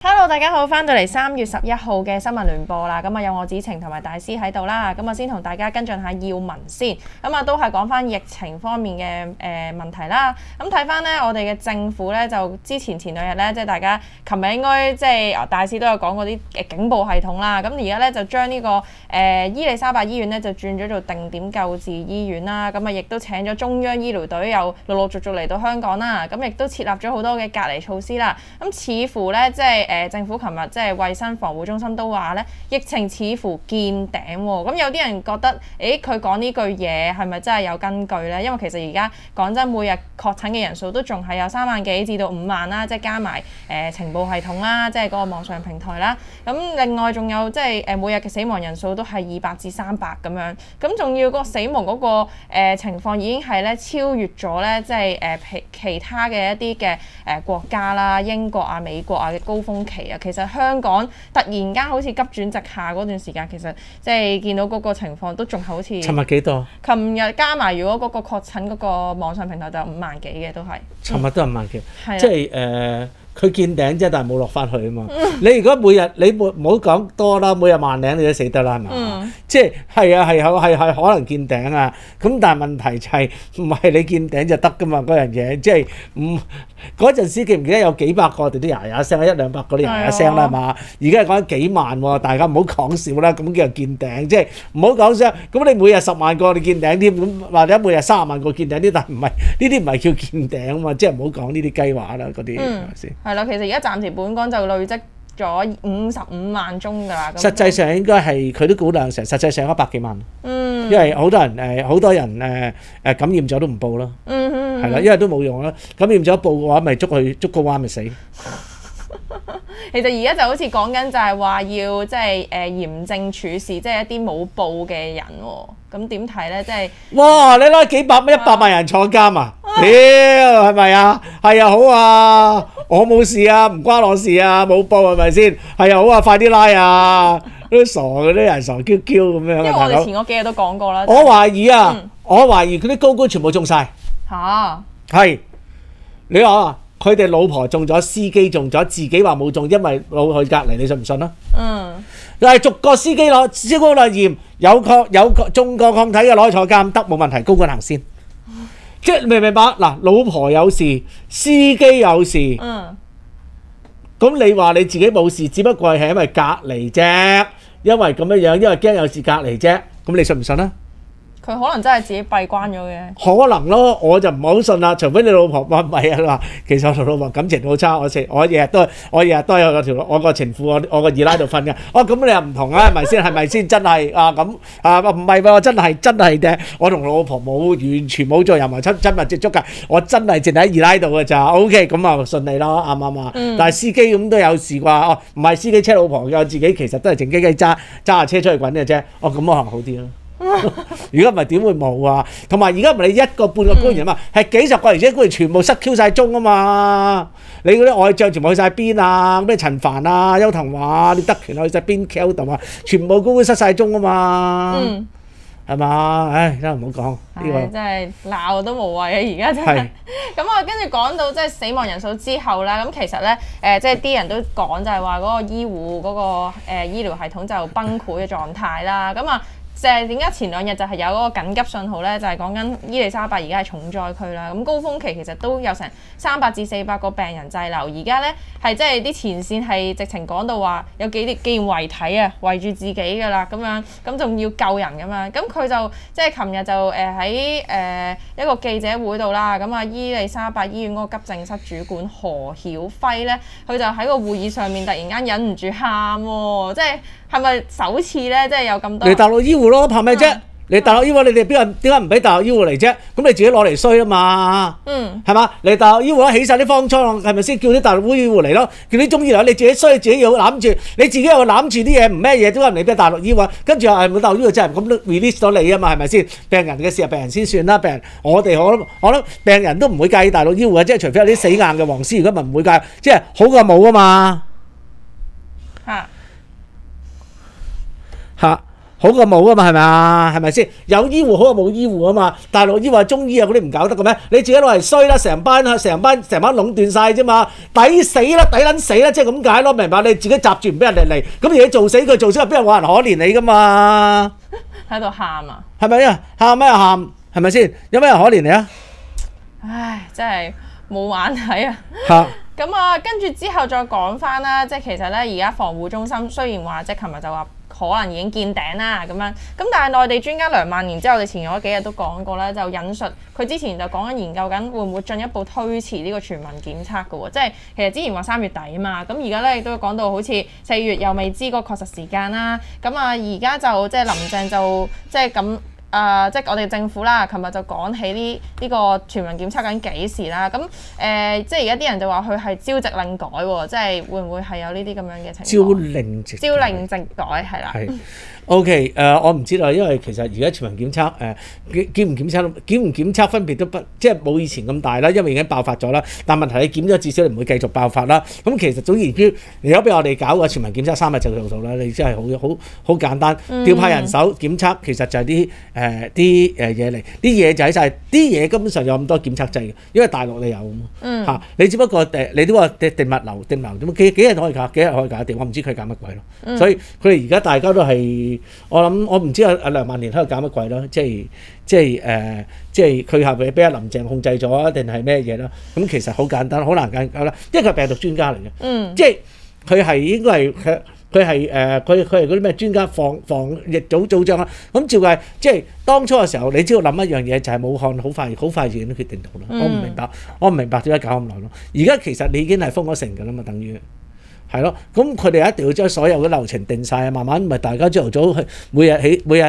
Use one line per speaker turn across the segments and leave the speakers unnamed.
Hello， 大家好，翻到嚟3月11號嘅新聞聯播啦。咁啊有我子晴同埋大師喺度啦。咁啊先同大家跟進下要聞先。咁啊都係講翻疫情方面嘅問題啦。咁睇翻咧，我哋嘅政府咧就前兩日咧，即係大家琴日應該即係大師都有講過啲警報系統啦。咁而家咧就將呢個伊利沙伯醫院咧就轉咗做定點救治醫院啦。咁啊亦都請咗中央醫療隊又陸續嚟到香港啦。咁亦都設立咗好多嘅隔離措施啦。咁似乎咧即係政府琴日即係衛生防護中心都話咧，疫情似乎見頂喎。咁有啲人覺得，佢講呢句嘢係咪真係有根據咧？因為其實而家講真，每日確診嘅人數都仲係有3萬幾至到5萬啦，即係加埋情報系統啦，即係嗰個網上平台啦。咁另外仲有即係每日嘅死亡人數都係200至300咁樣。咁仲要個死亡嗰個情況已經係咧超越咗咧，即係其他嘅一啲嘅國家啦，英國啊、美國啊嘅高峰期啊。其實香港突然間好似急轉直下嗰段時間，其實即係見到嗰個情況都仲好似。
尋日幾多？
琴日加埋，如果嗰個確診嗰個網上平台就5萬幾嘅都係。
尋日都係5萬幾，
係
即係佢見頂啫，但係冇落翻去啊嘛。你如果每日你唔好講多啦，每日萬零你都死得啦，係嘛？即係係可能見頂啊。咁但係問題就係唔係你見頂就得噶嘛？嗰樣嘢即係唔嗰陣時記唔記得有幾百個我哋都呀聲100-200個都呀聲啦，係嘛？而家係講緊幾萬喎，大家唔好講笑啦。咁叫做見頂，即係唔好講笑。咁你每日10萬個你見頂添，咁或者每日30萬個見頂啲，但係唔係呢啲唔係叫見頂啊嘛？即係唔好講呢啲雞話啦，嗰啲係咪先？
係啦，其實而家暫時本港就累積咗55萬宗㗎啦。
實際上應該係佢都估量成，實際上100幾萬。因為好多人感染咗都唔報咯。係啦，因為都冇用啦。感染咗報嘅話，咪捉個彎咪死。
其實而家就好似講緊就係話要即係嚴正處事，即係一啲冇報嘅人喎。咁點睇咧？即係
哇！你攞幾百蚊100萬人坐監啊？屌係咪啊？係啊，好啊，我冇事啊，唔關我事啊，冇報係咪先？係啊，好啊，快啲拉啊！啲傻嗰啲人傻 Q Q 咁樣。因
為我哋前嗰幾日都講過啦。
我懷疑啊，我懷疑佢啲高官全部中晒。
嚇！係
你話佢哋老婆中咗，司機中咗，自己話冇中，因為老去隔離，你信唔信啊？但係逐個司機攞燒高率驗，有中過抗體嘅攞去坐監得冇問題，高官行先。即係明唔明白？嗱，老婆有事，司機有事，咁你話你自己冇事，只不過係因為隔離啫，因為咁樣，因為驚有事隔離啫，咁你信唔信啊？
佢可能真係自己閉關咗嘅，
可能咯，我就唔好信啦。除非你老婆話唔係啊，佢話其實我同老婆感情好差，我日日都有我個情婦我個二奶度瞓嘅。咁你又唔同啊？係咪先？係咪先？真係啊咁啊唔係喎，真係嘅。我同老婆完全冇做任何親密接觸㗎，我真係淨喺二奶度㗎咋。OK，咁啊順利咯，啱唔啱啊？但係司機咁都有事啩？唔係司機車老婆嘅，我自己其實都係靜雞雞揸下車出去滾嘅啫。咁可能好啲咯。如果唔係點會冇啊？同埋而家唔係你1個半個官員啊嘛，係幾十個而且官員全部塞 Q 晒鐘啊嘛！你嗰啲外將全部去晒邊啊？咩陳帆啊、邱騰華、聶德權去晒邊 Q 度啊？全部高官塞晒鐘啊嘛！係嘛？唉，真係唔好講呢個，
真係鬧都無謂啊！而家真係咁啊，跟住講到即係死亡人數之後啦，咁其實咧即係啲人都講就係話嗰個醫護嗰個醫療系統就崩潰嘅狀態啦，咁啊。就係點解前2日就係有嗰個緊急信號咧？就係講緊伊利沙伯而家係重災區啦。咁高峰期其實都有成300至400個病人滯留。而家咧係即係啲前線係直情講到話有幾件遺體啊圍住自己㗎啦，咁樣咁仲要救人咁樣。咁佢就即係琴日就喺一個記者會度啦。咁啊伊利沙伯醫院嗰個急症室主管何曉輝咧，佢就喺個會議上面突然間忍唔住喊喎，即係咪首次咧？即係有咁多
嚟大陸醫護咯，怕咩啫？嚟大陸醫護，你哋點解唔俾大陸醫護嚟啫？咁你自己攞嚟衰啊嘛？係嘛？嚟大陸醫護起晒啲方艙，係咪先叫啲大陸醫護嚟咯？叫啲中醫嚟，你自己衰，自己要攬住，你自己又攬住啲嘢，唔咩嘢，點解唔嚟俾大陸醫護？跟住又係冇大陸醫護真係咁都 release 咗你啊嘛？係咪先？病人嘅事係病人先算啦，病人我諗病人都唔會介意大陸醫護嘅，即係除非有啲死硬嘅黃絲，如果唔會介意，即係好過冇啊嘛。 好過冇啊嘛，係咪啊？係咪先？有醫護好過冇醫護啊嘛。大陸醫話中醫啊嗰啲唔搞得嘅咩？你自己攞嚟衰啦，成班壟斷晒啫嘛，抵死啦，抵撚死啦，即係咁解咯，明白？你自己閘住唔俾人哋嚟，咁而家做死佢，做死邊有冇人可憐你噶嘛？
喺度喊啊！
係咪啊？喊咩喊？係咪先？有咩人可憐你啊？
唉，真係冇眼睇啊！
嚇！
咁啊，跟住之後再講翻啦，即係其實咧，而家防護中心雖然話即係琴日就話可能已經見頂啦咁樣，咁但係內地專家梁萬年之後，我哋前嗰幾日都講過咧，就引述佢之前就講緊研究緊會唔會進一步推遲呢個全民檢測嘅喎，即係其實之前話3月底啊嘛，咁而家咧亦都講到好似4月又未知個確實時間啦，咁啊而家就即係林鄭就即係咁。即係我哋政府啦，琴日就講起呢個全民檢測緊幾時啦？咁即係而家啲人就話佢係朝夕令改喎，即係會唔會係有呢啲咁樣嘅情況？朝令夕改係啦。
係 OK 我唔知道，因為其實而家全民檢測檢唔檢測分別都不即係冇以前咁大啦，因為已經爆發咗啦。但問題你檢咗至少你唔會繼續爆發啦。咁其實總言之，如果俾我哋搞個全民檢測3日就做到啦，你真係好簡單，調派人手檢測，其實就係啲嘢嚟，啲嘢就喺晒，啲嘢根本上有咁多檢測劑嘅，因為大陸你有嚇，你只不過你都話定物流點幾日可以搞，幾日可以搞掂，我唔知佢搞乜鬼咯。所以佢哋而家大家都係我諗，我唔知阿梁萬年喺度搞乜鬼咯，即係佢係咪俾阿林鄭控制咗啊？定係咩嘢啦？咁其實好簡單，好難搞啦，因為佢係病毒專家嚟嘅，即係佢係應該係佢係嗰啲咩專家防疫組長啦。咁照計即係當初嘅時候，你只要諗一樣嘢就係武漢好快已經決定到啦。我唔明白點解搞咁耐咯。而家其實你已經係封咗城㗎啦嘛，等於。係咯，咁佢哋一定要將所有嘅流程定晒，慢慢咪大家朝頭早去每日開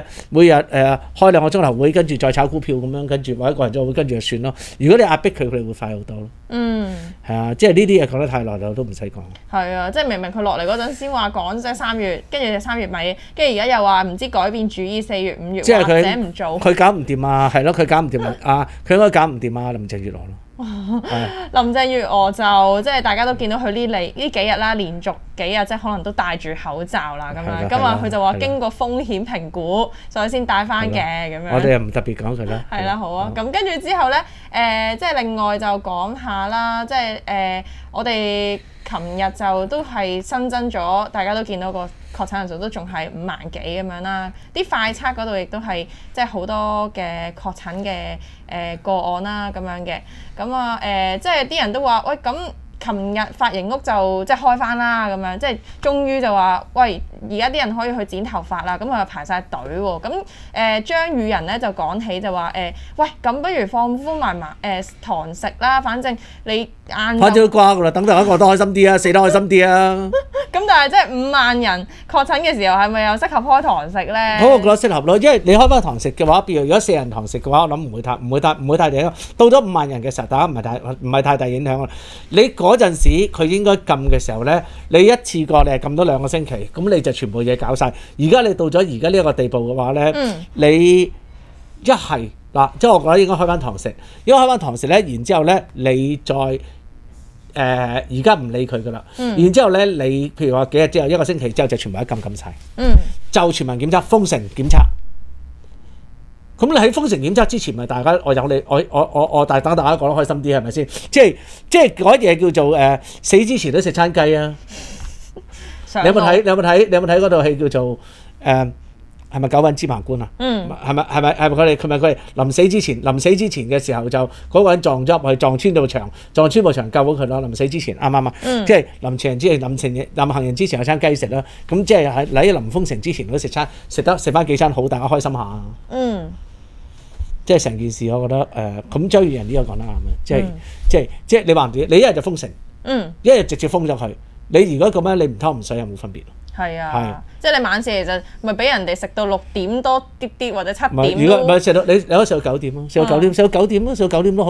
2個鐘頭會，跟住再炒股票咁樣，跟住或者個人做會跟住就算咯。如果你壓迫佢哋會快好多咯。係啊，即係呢啲嘢講得太耐啦，都唔使講。係
啊，即係明明佢落嚟嗰陣先話講即係3月，跟住就3月尾，跟住而家又話唔知改變主意4月5月，或者唔做。佢
搞唔掂啊，係咯，佢搞唔掂啊，佢應該搞唔掂啊，林鄭月娥咯。
林鄭月娥就即係大家都見到佢呢幾日啦，連續幾日即係可能都戴住口罩啦咁樣。今日佢就話經過風險評估，所以先戴翻嘅咁樣。
我哋又唔特別講佢啦。
係啦，好啊。咁跟住之後咧，即係另外就講下啦，即係我哋琴日就都係新增咗，大家都見到個確診人數都仲係5萬幾咁樣啦。啲快測嗰度亦都係即係好多嘅確診嘅個案啦咁樣嘅。咁啊即係啲人都話喂咁。琴日髮型屋就即係開翻啦，咁樣即係終於就話喂，而家啲人可以去剪頭髮啦，咁佢就排晒隊喎。咁張宇人咧就講起就話喂，咁不如放寬埋堂食啦，反正你晏
反正都瓜噶啦，等大家過得開心啲啊，死得開心啲啊。
咁但係即係5萬人確診嘅時候，係咪又適合開堂食咧？
我覺得適合咯，因為你開翻堂食嘅話，譬如如果4人堂食嘅話，我諗唔會太大影響。到咗5萬人嘅時候，大家唔係太大影響啦。你嗰陣時佢應該禁嘅時候咧，你一次過你係禁咗2個星期，咁你就全部嘢搞晒。而家你到咗而家呢一個地步嘅話咧，你一係嗱，即係我覺得應該開翻堂食，應該開翻堂食咧，然之後咧你再而家唔理佢噶啦，然之後咧你譬如話幾日之後1個星期之後就全部一禁晒，就全民檢測封城檢測。咁你喺封城檢測之前，咪大家我等大家講得開心啲係咪先？即係嗰嘢叫做死之前都食餐雞啊！你有冇睇嗰套戲叫做係咪九品芝麻官啊？係咪佢哋臨死之前嘅時候就嗰個人撞咗入去撞穿部牆救咗佢咯。臨死之前啱唔啱啊？即係臨行人之前有餐雞食啦。咁即係喺臨封城之前都食翻幾餐好，大家開心下。即係成件事，我覺得咁張宇人呢個講得啱嘅，即係你話唔掂，你一日就封城，一日直接封咗佢。你如果咁樣，你唔偷唔水又冇分別。
係啊，即係你晚市其實咪俾人哋食到6點多啲或者7點。
如果唔係食到你可以食到9點咯，食到9點咯，食到9點都好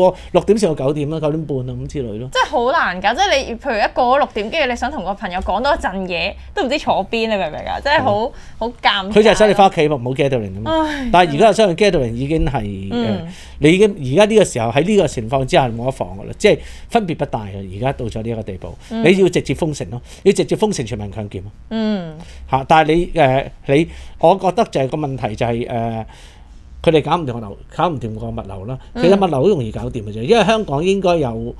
6點食到9點啦，9點半啊咁之類咯。
即係好難㗎，即係你譬如一過咗6點，跟住你想同個朋友講多一陣嘢，都唔知坐邊，你明唔明啊？即係好尷尬。佢
就係想你翻屋企唔好 gathering 啊嘛。但係而家又想去 gathering 已經係你已經而家呢個時候喺呢個情況之下冇得防㗎啦，即係分別不大嘅。而家到咗呢一個地步，你要直接封城咯，要直接封城全民強檢。 嚇。但係你，我覺得就係個問題就係佢哋搞唔掂個物流啦。其實物流好容易搞掂嘅啫，因為香港應該有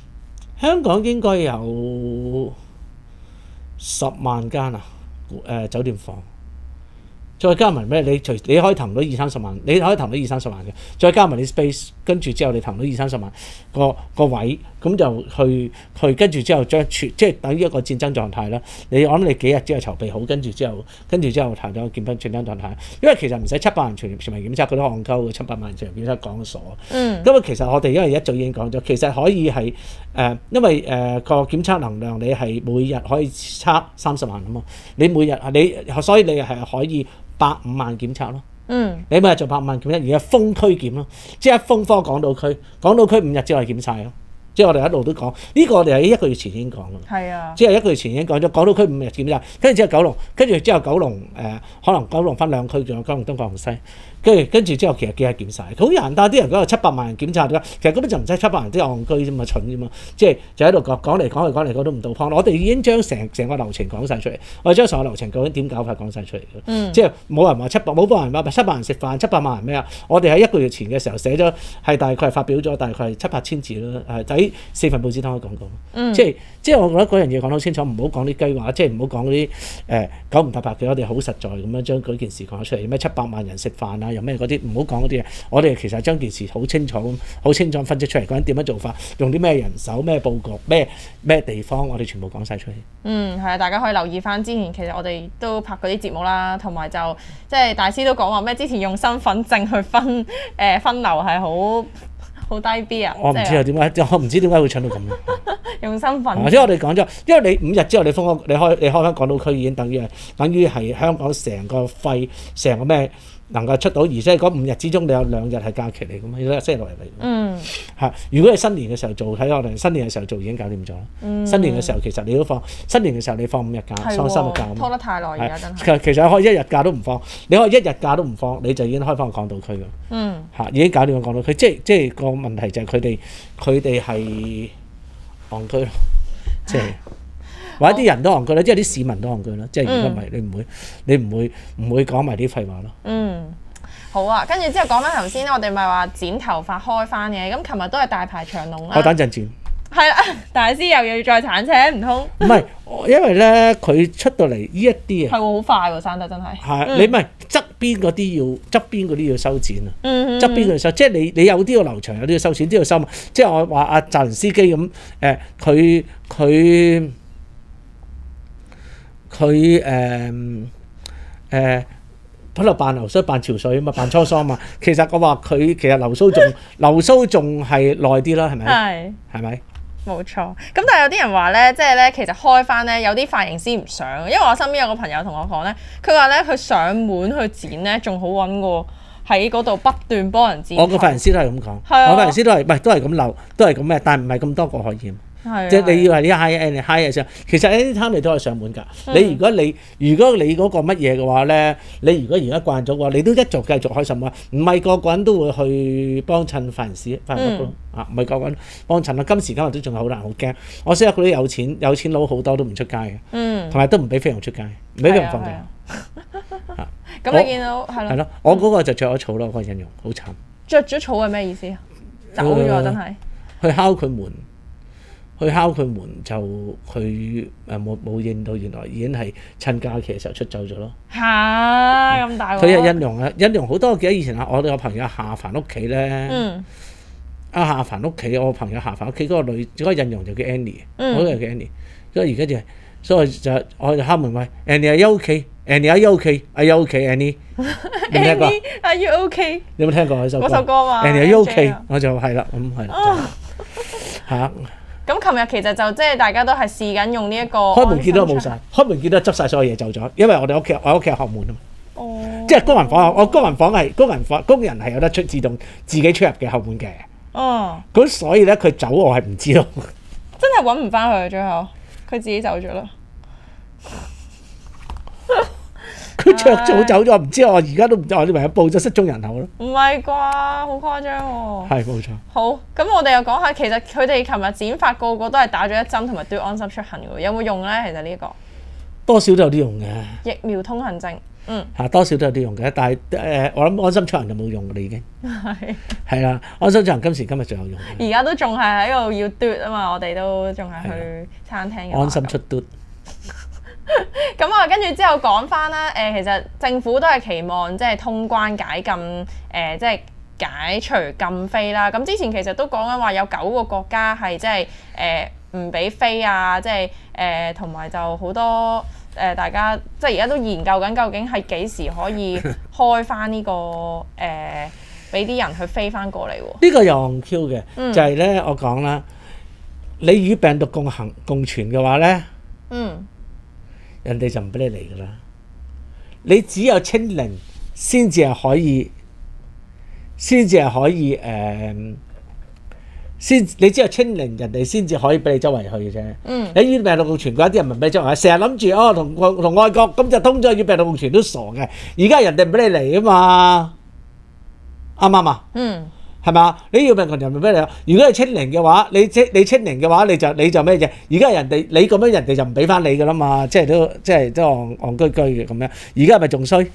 10萬間酒店房。再加埋咩？你可以騰到20-30萬，你可以騰到20-30萬嘅，再加埋你 space， 跟住之後你騰到20-30萬個位，咁就去跟住之後即係等於一個戰爭狀態啦。我諗你幾日之後籌備好，跟住之後談到戰爭狀態。因為其實唔使700人全民檢測，佢都戇鳩嘅700萬人全民檢測講咗傻。咁其實我哋因為一早已經講咗，其實可以係因為個檢測能量你係每日可以測30萬啊嘛，你每日所以你係可以150萬檢測咯，你每日做150萬檢測，而家封區檢咯，即係一封科港島區5日之內檢晒咯，即係我哋一路都講呢個，我哋喺1個月前已經講啦，係啊，即係1個月前已經講咗港島區5日檢測，跟住之後九龍，跟住之後九龍可能九龍分2區，仲有九龍東、九龍西。跟住之後，其實幾日檢晒，好簡單。啲人講話700萬人檢查㗎，其實根本就唔使700萬人，即係戇居啫嘛，蠢啫嘛。即係就喺度講嚟都唔到 point。我哋已經將成個流程講晒出嚟，我哋將成個流程究竟點搞法講晒出嚟嘅。即係冇人話冇人話700萬人食飯，700萬人咩啊？我哋喺1個月前嘅時候寫咗，係大概係發表咗大概係700-8千字啦，喺4份報紙都可以講過。即係我覺得嗰樣嘢講得好清楚，唔好講啲雞話，即係唔好講嗰啲九唔搭八嘅。我哋好實在咁樣將嗰件事講出嚟，咩700萬人食飯啊？有咩嗰啲唔好講嗰啲嘢，我哋其實將件事好清楚分析出嚟，講緊點樣做法，用啲咩人手、咩佈局、咩地方，我哋全部講晒出嚟。係啊，大家可以留意翻之前，其實我哋都拍過啲節目啦，同埋就即係大師都講話咩，之前用身份證去分流係好低 B 啊！我唔知啊，點解？我唔知點解會搶到咁樣。用身份證。即係我哋講咗，因為你5日之後你封你開翻港島區已經等於係香港成個成個咩能夠出到，而且嗰5日之中你有2日係假期嚟㗎嘛，要星期6日嚟。如果係新年嘅時候做，喺我哋新年嘅時候做已經搞掂咗啦。新年嘅時候其實你都放，新年嘅時候你放5日假，放3日假。拖得太耐而家真係。其實可以1日假都唔放，你可以1日假都唔放，你就已經開翻個港島區㗎。已經搞掂個港島區，即係個問題就係佢哋係戇居咯，即係。或者啲人都戇居啦，即係啲市民都戇居啦，即係如果唔係你唔會講埋啲廢話咯。好啊，跟住之後講翻頭先，我哋咪話剪頭髮開翻嘅，咁琴日都係大排長龍啦。我等陣剪。係啦，大師又要再鏟車唔通？唔係，因為咧佢出到嚟呢一啲啊，係好快喎，生得真係。係你唔係側邊嗰啲要收錢啊，側邊要收，即係你有啲要留長，有啲要收錢，啲要收。即係我話阿澤連斯基咁，佢喺度扮流蘇扮潮水啊嘛，扮滄桑啊嘛。其實我話佢其實流蘇仲係耐啲啦，係咪？係咪？冇錯。咁但係有啲人話咧，即係咧其實開翻咧有啲髮型師唔想，因為我身邊有個朋友同我講咧，佢話咧佢上門去剪咧仲好揾過喺嗰度不斷幫人剪。我個髮型師都係咁講，我髮型師都係咁留，都係咁咩，但係唔係咁多個可以。即係你要係啲 high 嘅時候，其實 anytime 你都係上門㗎。如果你嗰個乜嘢嘅話咧，你如果而家慣咗嘅話，你都一做繼續開心啊！唔係個個人都會去幫襯髮型師髮型屋咯，唔係個個人幫襯啦。今時今日都仲係好難，好驚。我識得嗰啲有錢佬好多都唔出街嘅，同埋都唔俾菲傭出街，唔俾菲傭放假。咁你見到係咯？我嗰個就着咗草咯，嗰個印容好慘。着咗草係咩意思？走咗真係去敲佢門。就佢冇應到，原來已經係趁假期嘅時候出走咗咯。嚇咁大鑊！佢係印容好多。我記得以前我哋個朋友夏凡屋企咧，夏凡屋企我朋友夏凡屋企嗰個女嗰個印容就叫 Annie， 我都係叫 Annie。所以而家所以就我就敲門喂 Annie，are you okay？Annie，are you okay？Are you okay？Annie， 有冇聽過 ？Are you okay？ 有冇聽過嗰首歌嘛 ？Annie，are you okay？ 我就係啦，咁係啦，嚇。咁琴日其實就即係大家都係試緊用呢一個開門見到冇晒，開門見到執晒所有嘢走咗，因為我屋企有後門啊嘛。即係工人房，我工人係有得自動自己出入嘅後門嘅。咁所以咧佢走我係唔知咯。真係揾唔翻佢最後，佢自己走咗啦。佢着早走咗，唔知我而家都唔知，我以為報咗失蹤人口咯。唔係啩？好誇張喎！係冇錯。好，咁我哋又講下，其實佢哋琴日剪髮個個都係打咗1針同埋都要安心出行嘅喎，有冇用咧？其實呢個多少都有啲用嘅。
疫苗通行證，
多少都有啲用嘅，但係我諗安心出行就冇用㗎啦已經。
係
係啦，安心出行今時今日仲有用。
而家都仲係喺度要嘟啊嘛，我哋都仲係去餐廳嘅話
安心出嘟。
咁啊，跟住之後講翻啦，其實政府都係期望即係通關解禁，即係解除禁飛啦。咁之前其實都講緊話有9個國家係即係唔俾飛啊，即係同埋就好多大家即係而家都研究緊究竟係幾時可以開翻呢個俾啲人去飛翻過嚟喎。
呢個又唔 Q 嘅，就係咧我講啦，你與病毒共存嘅話咧，人哋就唔俾你嚟噶啦。你只有清零先至係可以，你只有清零，人哋先至可以俾你周圍去嘅啫。你與病毒共存嗰啲人唔俾你周圍去，成日諗住同外國咁就通咗與病毒共存都傻嘅。而家人哋唔俾你嚟啊嘛，啱唔啱啊？係嘛？你要病毒人唔俾你。如果係清零嘅話，你清零嘅話，你就咩啫？而家人哋你咁樣，人哋就唔俾翻你噶啦嘛，即係都戇居居嘅咁樣。而家係咪仲衰？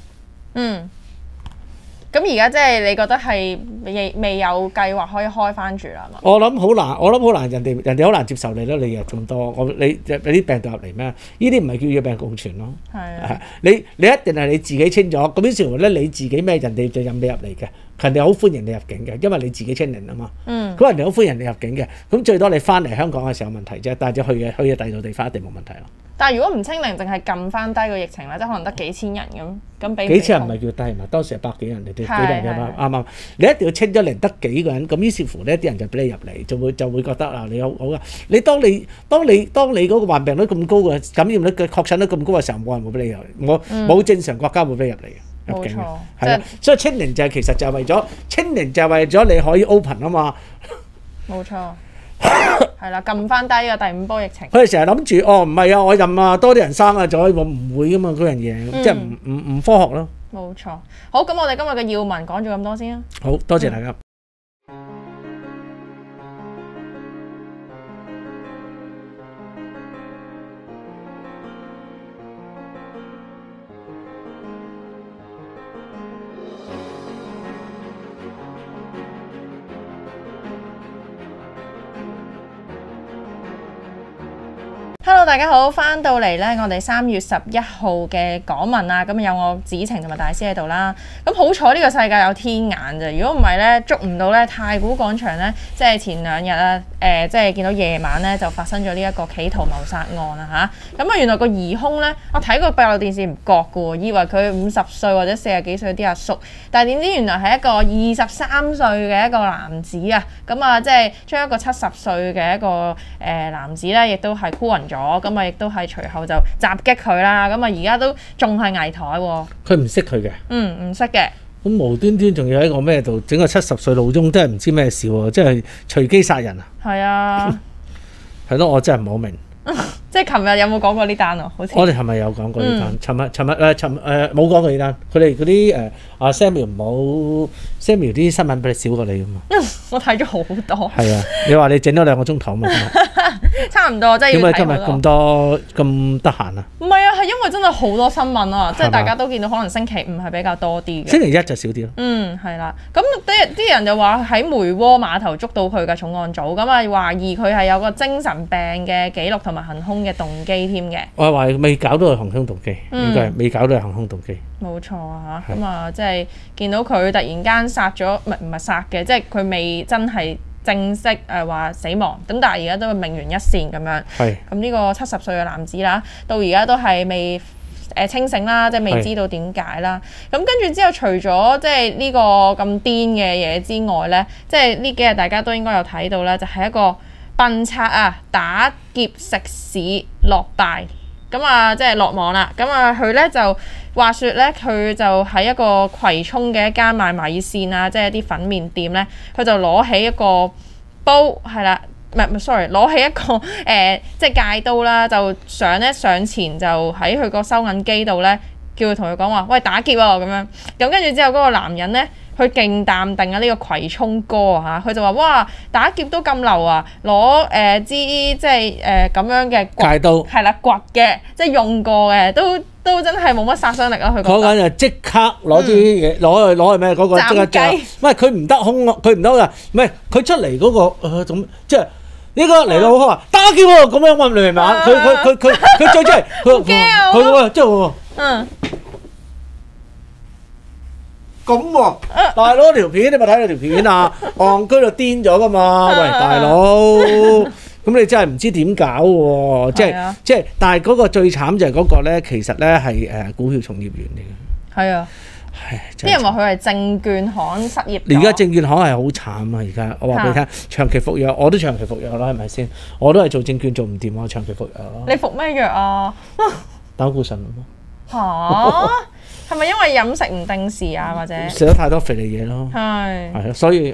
咁而家即係你覺得係未有計劃可以開翻住啦嘛？
我諗好難，人哋好難接受你咯。你又咁多，你啲病毒入嚟咩？呢啲唔係叫與病共存咯。係你一定係你自己清咗，咁於是乎咧你自己咩？人哋就任你入嚟嘅，人哋好歡迎你入境嘅，因為你自己清零啊嘛。咁人哋好歡迎你入境嘅，咁最多你翻嚟香港嘅時候有問題啫，但係去嘅第二度地方一定冇問題咯。
但係如果唔清零，淨係撳翻低個疫情咧，即係可能得幾千人咁俾
幾千人唔係叫低嘛？當時係百幾人，你哋幾多人啫嘛？啱。你一定要清咗零得幾個人，咁於是乎呢啲人就俾你入嚟，就會覺得啊，你好啊！你當你嗰個患病率咁高嘅感染率嘅確診率咁高嘅時候，冇人會俾你入嚟，冇正常國家會俾你入嚟嘅入境嘅。係啊，所以清零其實就係為咗清零就係為咗你可以 open 啊嘛。
冇錯。係啦，撳翻低個第5波疫情。
佢哋成日諗住唔係啊，我任啊，多啲人生啊，就可以唔會噶嘛嗰樣嘢，即係唔科學咯。
冇錯。好，咁我哋今日嘅要聞講咗咁多先啦。
好多謝大家。
Hello， 大家好，翻到嚟呢，我哋3月11號嘅港聞啊，咁有我子晴同埋大師喺度啦。咁好彩呢個世界有天眼啫，如果唔係呢，捉唔到呢太古廣場呢，即係前2日啊，即係見到夜晚呢，就發生咗呢一個企圖謀殺案啊嚇。咁啊，原來個疑兇呢，我睇過閉路電視唔覺嘅喎，以為佢50歲或者40幾歲啲阿叔，但係點知原來係一個23歲嘅一個男子啊。咁啊，即係將一個70歲嘅一個男子呢，亦都係箍暈咗。咁啊，亦都係隨後就襲擊佢啦。咁啊，而家都仲係危殆喎。佢
唔識佢嘅。
唔識嘅。
咁無端端仲要喺個咩度整個70歲老翁，真係唔知咩事喎！即係隨機殺人啊！
係啊。係
咯，我真係唔好明。
即係琴日有冇講過呢單啊？好似
我哋係咪有講過呢單？尋日冇講過呢單。佢哋嗰啲Samuel 唔好 Samuel 啲新聞比你少過你㗎嘛？
我睇咗好多。係啊，
你話你整咗2個鐘頭嘛？
差唔多，真係要睇好多。
點解今日咁得閒啊？
唔係啊，係因為真係好多新聞啊！即係大家都見到，可能星期5係比較多啲嘅。
星期1就少啲咯。
係啦。咁啲人就話喺梅窩碼頭捉到佢嘅重案組，咁啊懷疑佢係有個精神病嘅記錄同埋行兇嘅動機添嘅。
我係話未搞到係行兇動機，應該係未搞到係行兇動機。
冇錯啊嚇，咁啊即係見到佢突然間殺咗，唔係殺嘅，即係佢未真係正式話死亡，咁但係而家都命懸一線咁樣。係。咁呢個70歲嘅男子啦，到而家都係未清醒啦，即係未知道點解啦。咁跟住之後，除咗即係呢個咁癲嘅嘢之外咧，即係呢幾日大家都應該有睇到啦，就係一個笨賊啊打劫食肆落敗。咁啊，即係落網啦。咁啊，佢咧就話説咧，佢就喺一個葵涌嘅一間賣米線啊，即係一啲粉麵店咧，佢就攞起一個煲，係啦，sorry，攞起一個即係戒刀啦，就上前就喺佢個收銀機度咧，叫佢同佢講話，喂，打劫喎咁樣。咁跟住之後嗰個男人咧， 佢勁淡定啊！呢、個葵涌哥啊嚇，佢就話：哇，打劫都咁流啊！攞支即係咁樣嘅
戒刀
係啦，掘嘅，即係用過嘅，都真係冇乜殺傷力啊！佢
嗰個人就即刻攞啲嘢攞去咩？嗰個即刻
斬雞
唔係佢唔得空，佢唔得㗎，唔係佢出嚟嗰個咁即係。呢個嚟到好話打劫喎，咁樣嘛，你明唔明啊？佢最出嚟，佢即係咁喎，大佬條片你咪睇到條片啊？戇居到癲咗㗎嘛？喂，大佬，咁你真係唔知點搞喎？即係，但係嗰個最慘就係嗰個咧，其實咧係股票從業員嚟嘅。
係啊。啲人話佢係證券行失業。
而家證券行係好慘啊！而家我話俾你聽，長期服藥，我都長期服藥啦，係咪先？我都係做證券做唔掂，我長期服藥咯。
你服咩藥啊？
膽固醇咯。
係咪因為飲食唔定時啊，或者
食得太多肥膩嘢咯？
係
啊，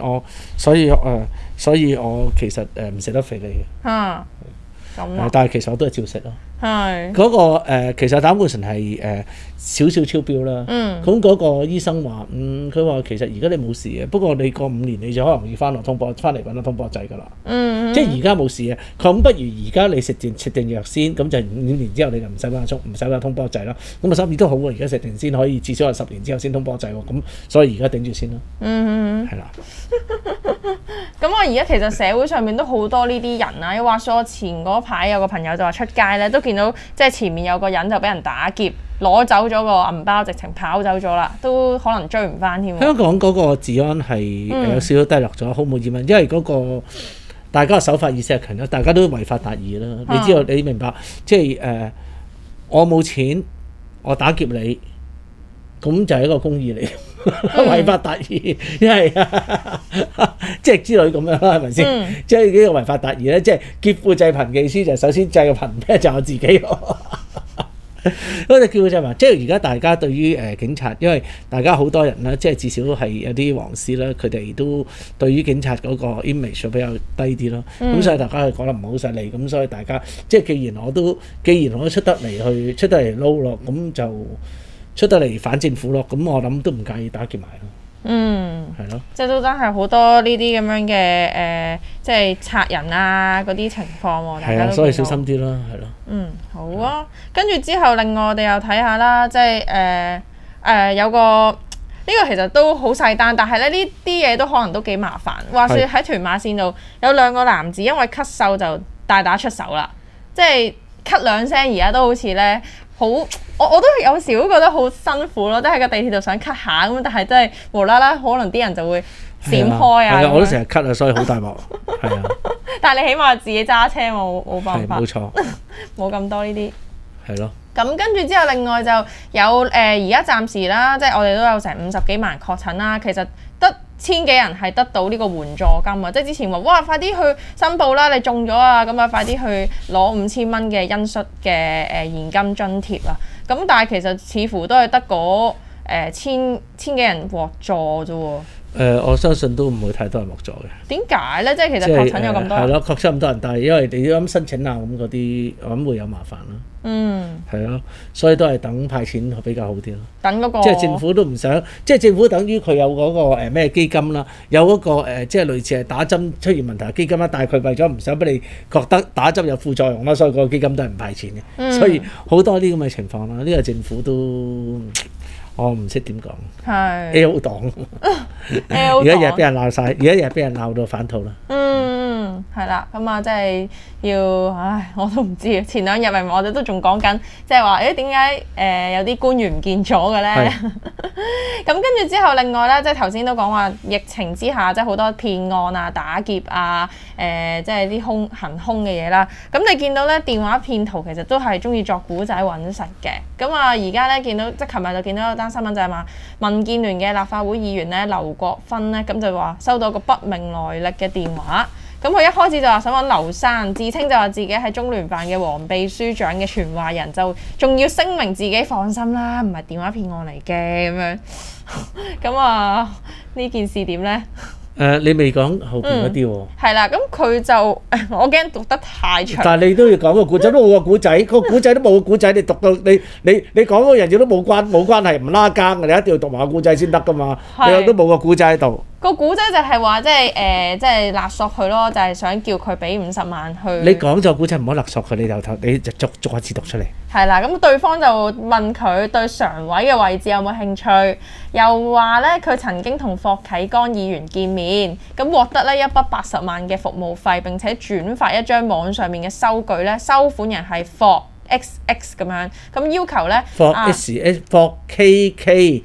所以我其實唔食得肥膩嘅。
咁
但係其實我都係照食咯。
係
嗰個其實膽固醇係少少超標啦。咁嗰個醫生話，佢話其實而家你冇事嘅，不過你過5年你就可能要翻嚟揾個通波仔㗎啦。即係而家冇事嘅，佢咁不如而家你食定藥先，咁就5年之後你就唔使揾通波仔啦。咁啊心意都好喎，而家食定先可以至少係10年之後先通波仔喎。咁所以而家頂住先啦。係啦。
咁我而家其實社會上面都好多呢啲人啊，又話說我前嗰排有個朋友就話出街咧，都見到即係前面有個人就俾人打劫，攞走咗個銀包，直情跑走咗啦，都可能追唔翻添。
香港嗰個治安係有少少低落咗，毫無疑問，因為嗰個大家嘅守法意識係強咗，大家都違法達義啦。你知道你明白，即係我冇錢，我打劫你，咁就係一個公義嚟。違法達義，因為即係之類咁樣啦，係咪先？即係呢個違法達義咧，即係劫富濟貧嘅意思就係首先濟個貧咧就我自己咯。嗰隻劫富濟貧，即係而家大家對於警察，因為大家好多人啦，即係至少係有啲黃絲啦，佢哋都對於警察嗰個 image 比較低啲咯。咁所以大家係講得唔好犀利，咁所以大家即係既然我都出得嚟撈咯，咁就出得嚟反政府咯，咁我諗都唔介意打劫埋咯。係咯，
即係都真係好多呢啲咁樣嘅即係賊人啊嗰啲情況喎，大家都
所以小心啲啦，係咯。
好啊。跟住之後，另外我哋又睇下啦，即係有個呢個其實都好細單，但係咧呢啲嘢都可能都幾麻煩。話說喺屯馬線度有2個男子因為咳嗽就大打出手啦，即係咳2聲，而家都好似咧。我都有時都覺得好辛苦咯，即係喺個地鐵度想咳下咁，但係真係無啦啦，可能啲人就會閃開啊。
我都成日咳啊，所以好大鑊。係啊。
但係你起碼自己揸車冇辦法。
冇錯。冇
咁多呢啲。
係咯。
咁跟住之後，另外就有而家暫時啦，即係我哋都有成50幾萬人確診啦，其實得1000幾人係得到呢個援助金啊！即係之前話哇，快啲去申報啦，你中咗啊，咁啊快啲去攞5000蚊嘅恩恤嘅現金津貼啊！咁但係其實似乎都係得嗰千幾人獲助啫喎。
我相信都唔會太多人獲助嘅。
點解咧？即係其實確診有咁多人。
係咯，確診咁多人，但係因為你要咁申請啊咁嗰啲，我諗會有麻煩啦。係咯，所以都係等派錢比較好啲咯。
等嗰個
即係政府都唔想，即係政府等於佢有嗰個咩基金啦，有嗰個即係類似係打針出現問題嘅基金啦，但係佢為咗唔想俾你覺得打針有副作用啦，所以個基金都係唔派錢嘅。所以好多啲咁嘅情況啦，呢個政府都我唔識點講。係 L 黨，而家日日俾人鬧晒，而家日日俾人鬧到反肚啦。
係啦，咁啊，即係要，我都唔知啊。前2日明明我哋都仲講緊，即係話，點解有啲官員唔見咗嘅咧？咁跟住之後，另外咧，即係頭先都講話疫情之下，即係好多騙案啊、打劫啊，即係啲行兇嘅嘢啦。咁你見到咧，電話騙徒其實都係中意作古仔揾食嘅。咁啊，而家咧見到，即係琴日就見到有單新聞就係話，民建聯嘅立法會議員咧劉國勳咧，咁就話收到個不明來歷嘅電話。咁佢一開始就話想揾劉生，自稱就話自己係中聯辦嘅黃秘書長嘅傳話人，就仲要聲明自己放心啦，唔係電話騙案嚟嘅咁樣。咁啊，呢件事點呢？
你未講後邊嗰啲喎。
係啦，咁佢就我驚讀得太長。
但係你都要講個古仔，都冇個古仔，個古仔都冇個古仔，你讀到你講嗰樣嘢都冇關係，唔拉更嘅，你一定要讀埋個古仔先得噶嘛。
係
你都冇個古仔喺度。
個古仔就係話即係勒索佢咯，就係想叫佢俾50萬去。
你講咗古仔唔好勒索佢，你就逐一次讀出嚟。
係啦，咁對方就問佢對常委嘅位置有冇興趣，又話咧佢曾經同霍啟剛議員見面，咁獲得咧一筆80萬嘅服務費，並且轉發一張網上面嘅收據咧，收款人係霍 XX 咁樣，咁要求咧
霍 SS 霍 KK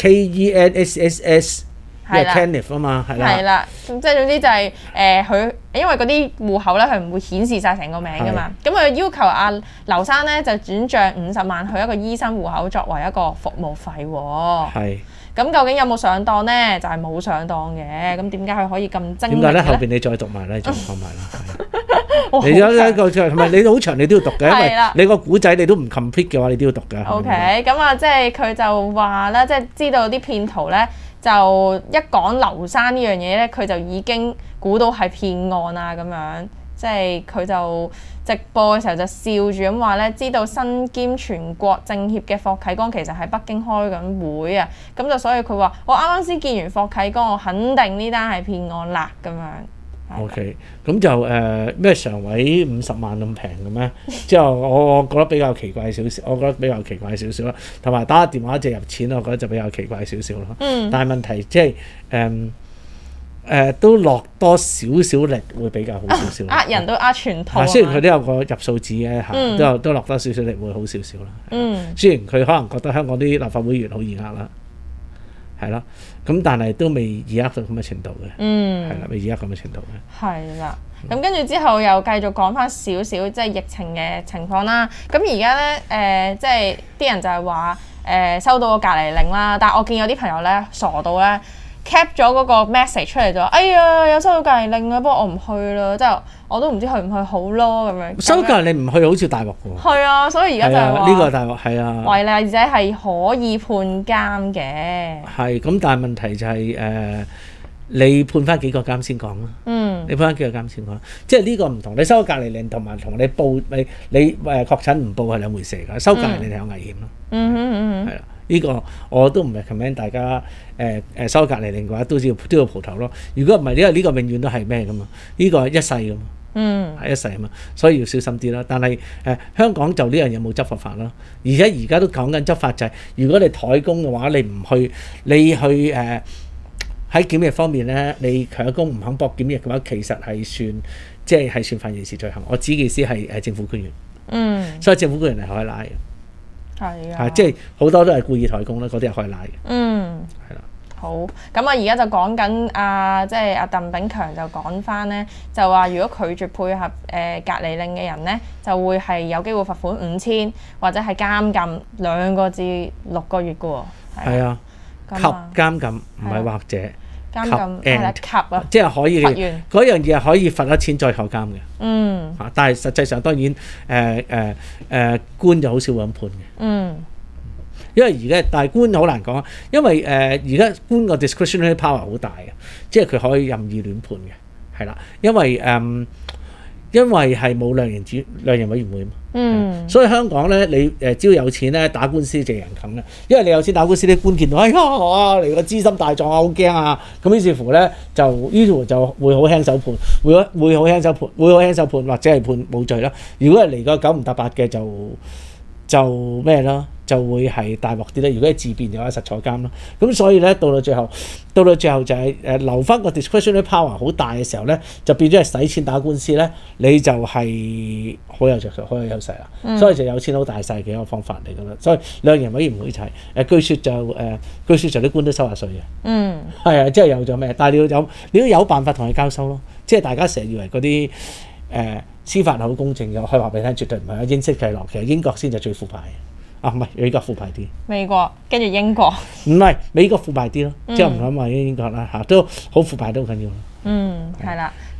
KENSSS。係 Kenneth 啊嘛，係啦。
係啦，咁即係總之就係佢，因為嗰啲戶口咧，佢唔會顯示晒成個名噶嘛。咁佢要求阿劉生咧就轉帳50萬去一個醫生戶口作為一個服務費喎。
係。
咁究竟有冇上當咧？就係冇上當嘅。咁點解佢可以咁精明咧？
點解咧？後邊你再讀埋咧，再講埋啦。你有一個同埋你好長，你都要讀嘅，因為你個古仔你都唔 complete 嘅話，你都要讀嘅。
OK，咁啊，即係佢就話咧，即係知道啲騙徒咧。就一講劉生呢樣嘢咧，佢就已經估到係騙案啊咁樣，即係佢就直播嘅時候就笑住咁話咧，知道身兼全國政協嘅霍啟剛其實喺北京開緊會啊，咁就所以佢話我啱啱先見完霍啟剛，我肯定呢單係騙案啦咁樣。
OK，咁就咩常委50萬咁平嘅咩？之後我覺得比較奇怪少少，啦。同埋打電話借入錢，我覺得就比較奇怪少少咯。但係問題即係都落多少少力會比較好少少。呃
人都呃全套。
雖然佢都有個入數字嘅嚇，都落多少少力會好少少啦。雖然佢可能覺得香港啲立法會議員好易呃啦。係咯，咁但係都未易呃到咁嘅程度嘅，係啦，未易呃咁嘅程度嘅。
係啦，咁跟住之後又繼續講翻少少即係疫情嘅情況啦。咁而家咧即係啲人就係話收到個隔離令啦，但係我見有啲朋友咧傻到咧 cap 咗嗰個 message 出嚟就話：哎呀，有收到隔離令啊，不過我唔去啦，即係我都唔知去唔去好咯咁樣。
收隔離令唔去好似大鑊喎。
係啊，所以而家就係話
呢個大鑊係啊。
違例者係可以判監嘅。係，
咁但係問題就係你判翻幾個監先講啦。你判翻幾個監先講，即係呢個唔同。你收隔離令同埋同你報你確診唔報係兩回事嚟㗎。收隔離令係有危險咯。係啦。呢個我都唔係 recommend 大家收隔離令嘅話都要蒲頭咯。如果唔係，因為呢個永遠都係咩㗎嘛？呢個係一世㗎嘛，係一世啊嘛，所以要小心啲啦。但係香港就呢樣嘢冇執法啦，而且而家都講緊執法就係、是，如果你怠工嘅話，你唔去，你去喺檢疫方面咧，你強工唔肯搏檢疫嘅話，其實係算即係算犯刑事罪行。我指嘅意思係政府官員，所以政府官員係可以拉嘅。係啊，即係好多都係故意怠工啦，嗰啲係可以拉嘅。係啦。
好，咁啊，而家就講緊即係阿鄧炳強就講翻咧，就話如果拒絕配合隔離令嘅人咧，就會係有機會罰款5000或者係監禁2個至6個月嘅喎。
係啊，及監禁唔係或者。
監禁係啦，及啊，
即係可以
罰完
嗰樣嘢係可以罰1000再扣監嘅。但係實際上當然官就好少會咁判嘅。因為而家但係官好難講，因為而家官個 discretionary power 好大嘅，即係佢可以任意亂判嘅，係啦。因為係冇量刑委員會嘛。所以香港咧，你只要有錢咧，打官司就人啃嘅。因為你有錢打官司，啲官見到哎呀嚟個資深大狀啊，好驚啊！咁於是乎咧，就會好輕手判，會好輕手判，或者係判冇罪啦。如果係嚟個9唔搭8嘅就咩啦？就會係大鑊啲咧。如果係自辯嘅話，實坐監咯。咁所以咧，到到最後就係留翻個 discretionary power 好大嘅時候咧，就變咗係使錢打官司咧，你就係好有着數、好有優勢啦。所以就有錢好大細嘅一個方法嚟㗎啦。所以量刑委員會就係據說就啲官都收下稅嘅。係啊，即係有咗咩？但係你要有辦法同佢交收咯。即係大家成日以為嗰啲司法好公正嘅，我可以話俾你聽，絕對唔係啊！英式計落，其實英國先就最腐敗啊，唔係美國腐敗啲。美國
跟住英國。
唔係美國腐敗啲咯，即係唔諗話英國啦嚇，都好腐敗都好緊要咯。
係啦，咁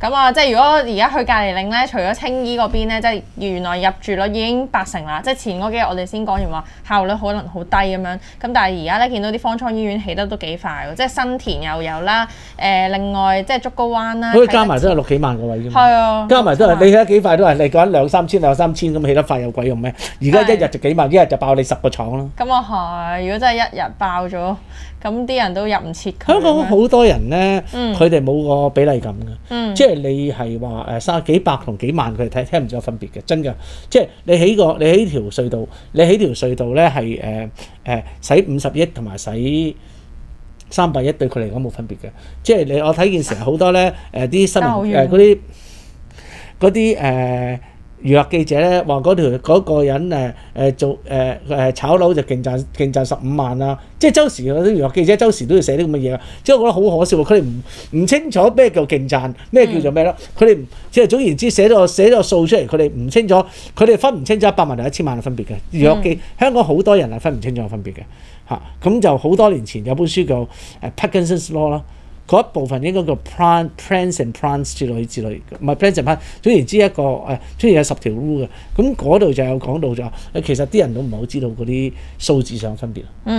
咁啊，即係如果而家去隔離令咧，除咗青衣嗰邊咧，即係原來入住率已經80%啦。即係前嗰幾日我哋先講完話效率可能好低咁樣，咁但係而家咧見到啲方艙醫院起得都幾快喎，即係新田又有啦，另外即係竹篙灣啦，
佢加埋都係6幾萬個位啫嘛。
係啊，
加埋都係你起得幾快都係你講2、3千咁起得快有鬼用咩？而家一日就幾萬，一日就爆你10個廠啦。
咁啊係，如果真係一日爆咗，咁啲人都入唔切佢。
香港好多人咧，佢哋冇個比例感嘅，即係你係話幾百同幾萬，佢哋聽唔到有分別嘅，真㗎。即係你起條隧道，咧係使50億同埋使300億，對佢嚟講冇分別嘅。即係我睇見成日好多咧啲新聞嗰啲娛樂記者咧話嗰個人做炒樓就勁賺15萬啦，即係周時嗰啲娛樂記者周時都要寫啲咁嘅嘢，即係我覺得好可笑喎！佢哋唔清楚咩叫勁賺，咩叫做咩咯？佢哋即係總言之寫咗個數出嚟，佢哋唔清楚，佢哋分唔清楚100萬同1000萬嘅分別嘅。娛樂記香港好多人係分唔清楚分別嘅嚇，咁就好多年前有本書叫Parkinson's Law 啦。嗰一部分應該叫 Plans and Plans 之類，唔係 Plans and Plans，總言之總然有10條 rule 嘅，咁嗰度就有講到咗，其實啲人都唔係好知道嗰啲數字上分別。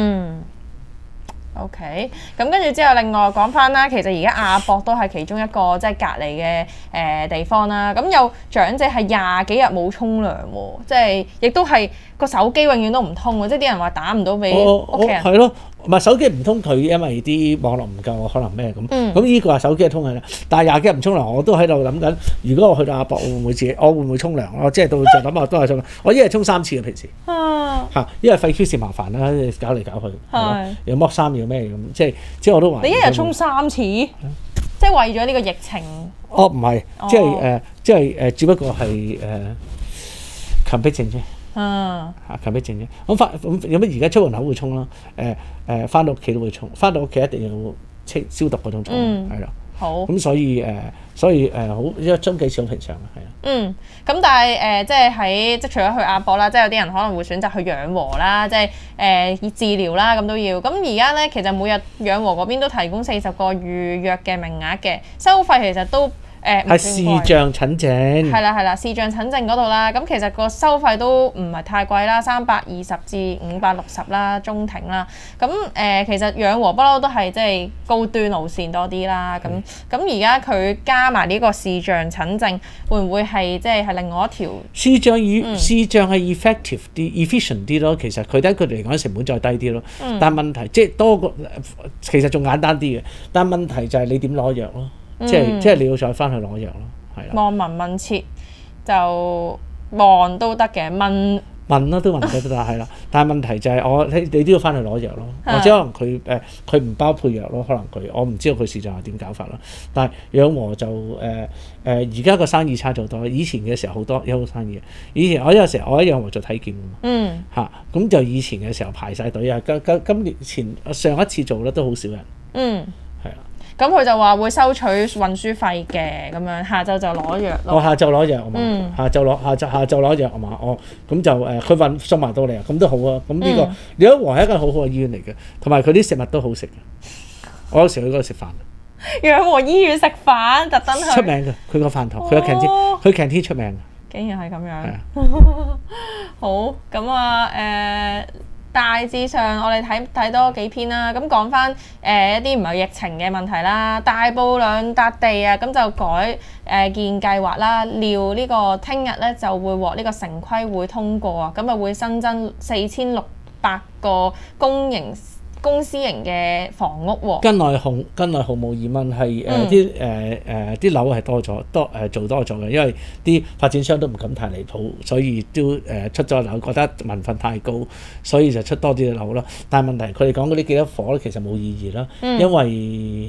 OK，咁跟住之後，另外講翻啦，其實而家亞博都係其中一個即係隔離嘅地方啦。咁有長者係20幾日冇沖涼喎，即係亦都係個手機永遠都唔通喎，即係啲人話打唔到俾屋企人。
係咯，唔係手機唔通佢，因為啲網絡唔夠，可能咩咁。咁呢個話手機係通嘅啦，但係20幾日唔沖涼，我都喺度諗緊，如果我去到亞博，會唔會沖涼咯？即係到就諗下都係沖涼。我一日沖3次嘅平時。因為廢 Q 事麻煩啦，搞嚟搞去，又剝衫要咩咁，即係我都話。
你一日沖3次，即係為咗呢個疫情。
唔係，即係只不過係強迫症啫。強迫症啫。咁有乜而家出門口會沖啦？翻到屋企都會沖，翻到屋企一定要消毒嗰種沖，係啦。好。咁所以好一樽幾次好平常嘅，係啊。
咁但係即係除咗去亞博啦，即係有啲人可能會選擇去養和啦，即係治療啦，咁都要。咁而家咧，其實每日養和嗰邊都提供40個預約嘅名額嘅，收費其實都係
視像診症。
係啦，視像診症嗰度啦，咁其實個收費都唔係太貴啦，320至560啦，中庭啦。咁其實養和不嬲都係即係高端路線多啲啦。咁而家佢加埋呢個視像診症，會唔會係即係另外一條？視像
係 effective 啲、efficient 啲咯。其實佢哋嚟講成本再低啲咯。但係問題即係多個，其實仲簡單啲嘅。但係問題就係你點攞藥咯？即係你要再翻去攞藥咯，係啦。望聞問切就望都得嘅，問啦都問得得，係啦。但係問題就係你都要翻去攞藥咯，或者可能佢唔包配藥咯，可能我唔知道佢市場係點搞法啦。但係養和就而家個生意差咗多，以前嘅時候有好生意。以前我有時候我喺養和做體檢㗎，咁就以前嘅時候排晒隊啊。今年上一次做咧都好少人，係啦。
咁佢就話會收取運輸費嘅，咁樣下晝就攞藥咯。
下晝攞藥啊嘛，下晝攞藥啊嘛，咁就佢送埋到嚟啊，咁都好啊。咁呢個養和係一間好好嘅醫院嚟嘅，同埋佢啲食物都好食嘅。我有時去嗰度食飯。
養和醫院食飯特登去。
出名嘅，佢個飯堂，佢個 canteen 出名嘅。
竟然係咁樣。好，咁大致上我哋睇多幾篇啦，咁講翻一啲唔係疫情嘅問題啦。大埔2笪地啊，咁就改建計劃啦，料呢個聽日咧就會獲呢個城規會通過啊，咁啊會新增4600個公私營嘅房屋喎。跟內
毫無疑問係啲樓係做多咗嘅，因為啲發展商都唔敢太離譜，所以都出咗樓，覺得民憤太高，所以就出多啲嘅樓啦。但係問題佢哋講嗰啲幾多伙咧，其實冇意義啦，因為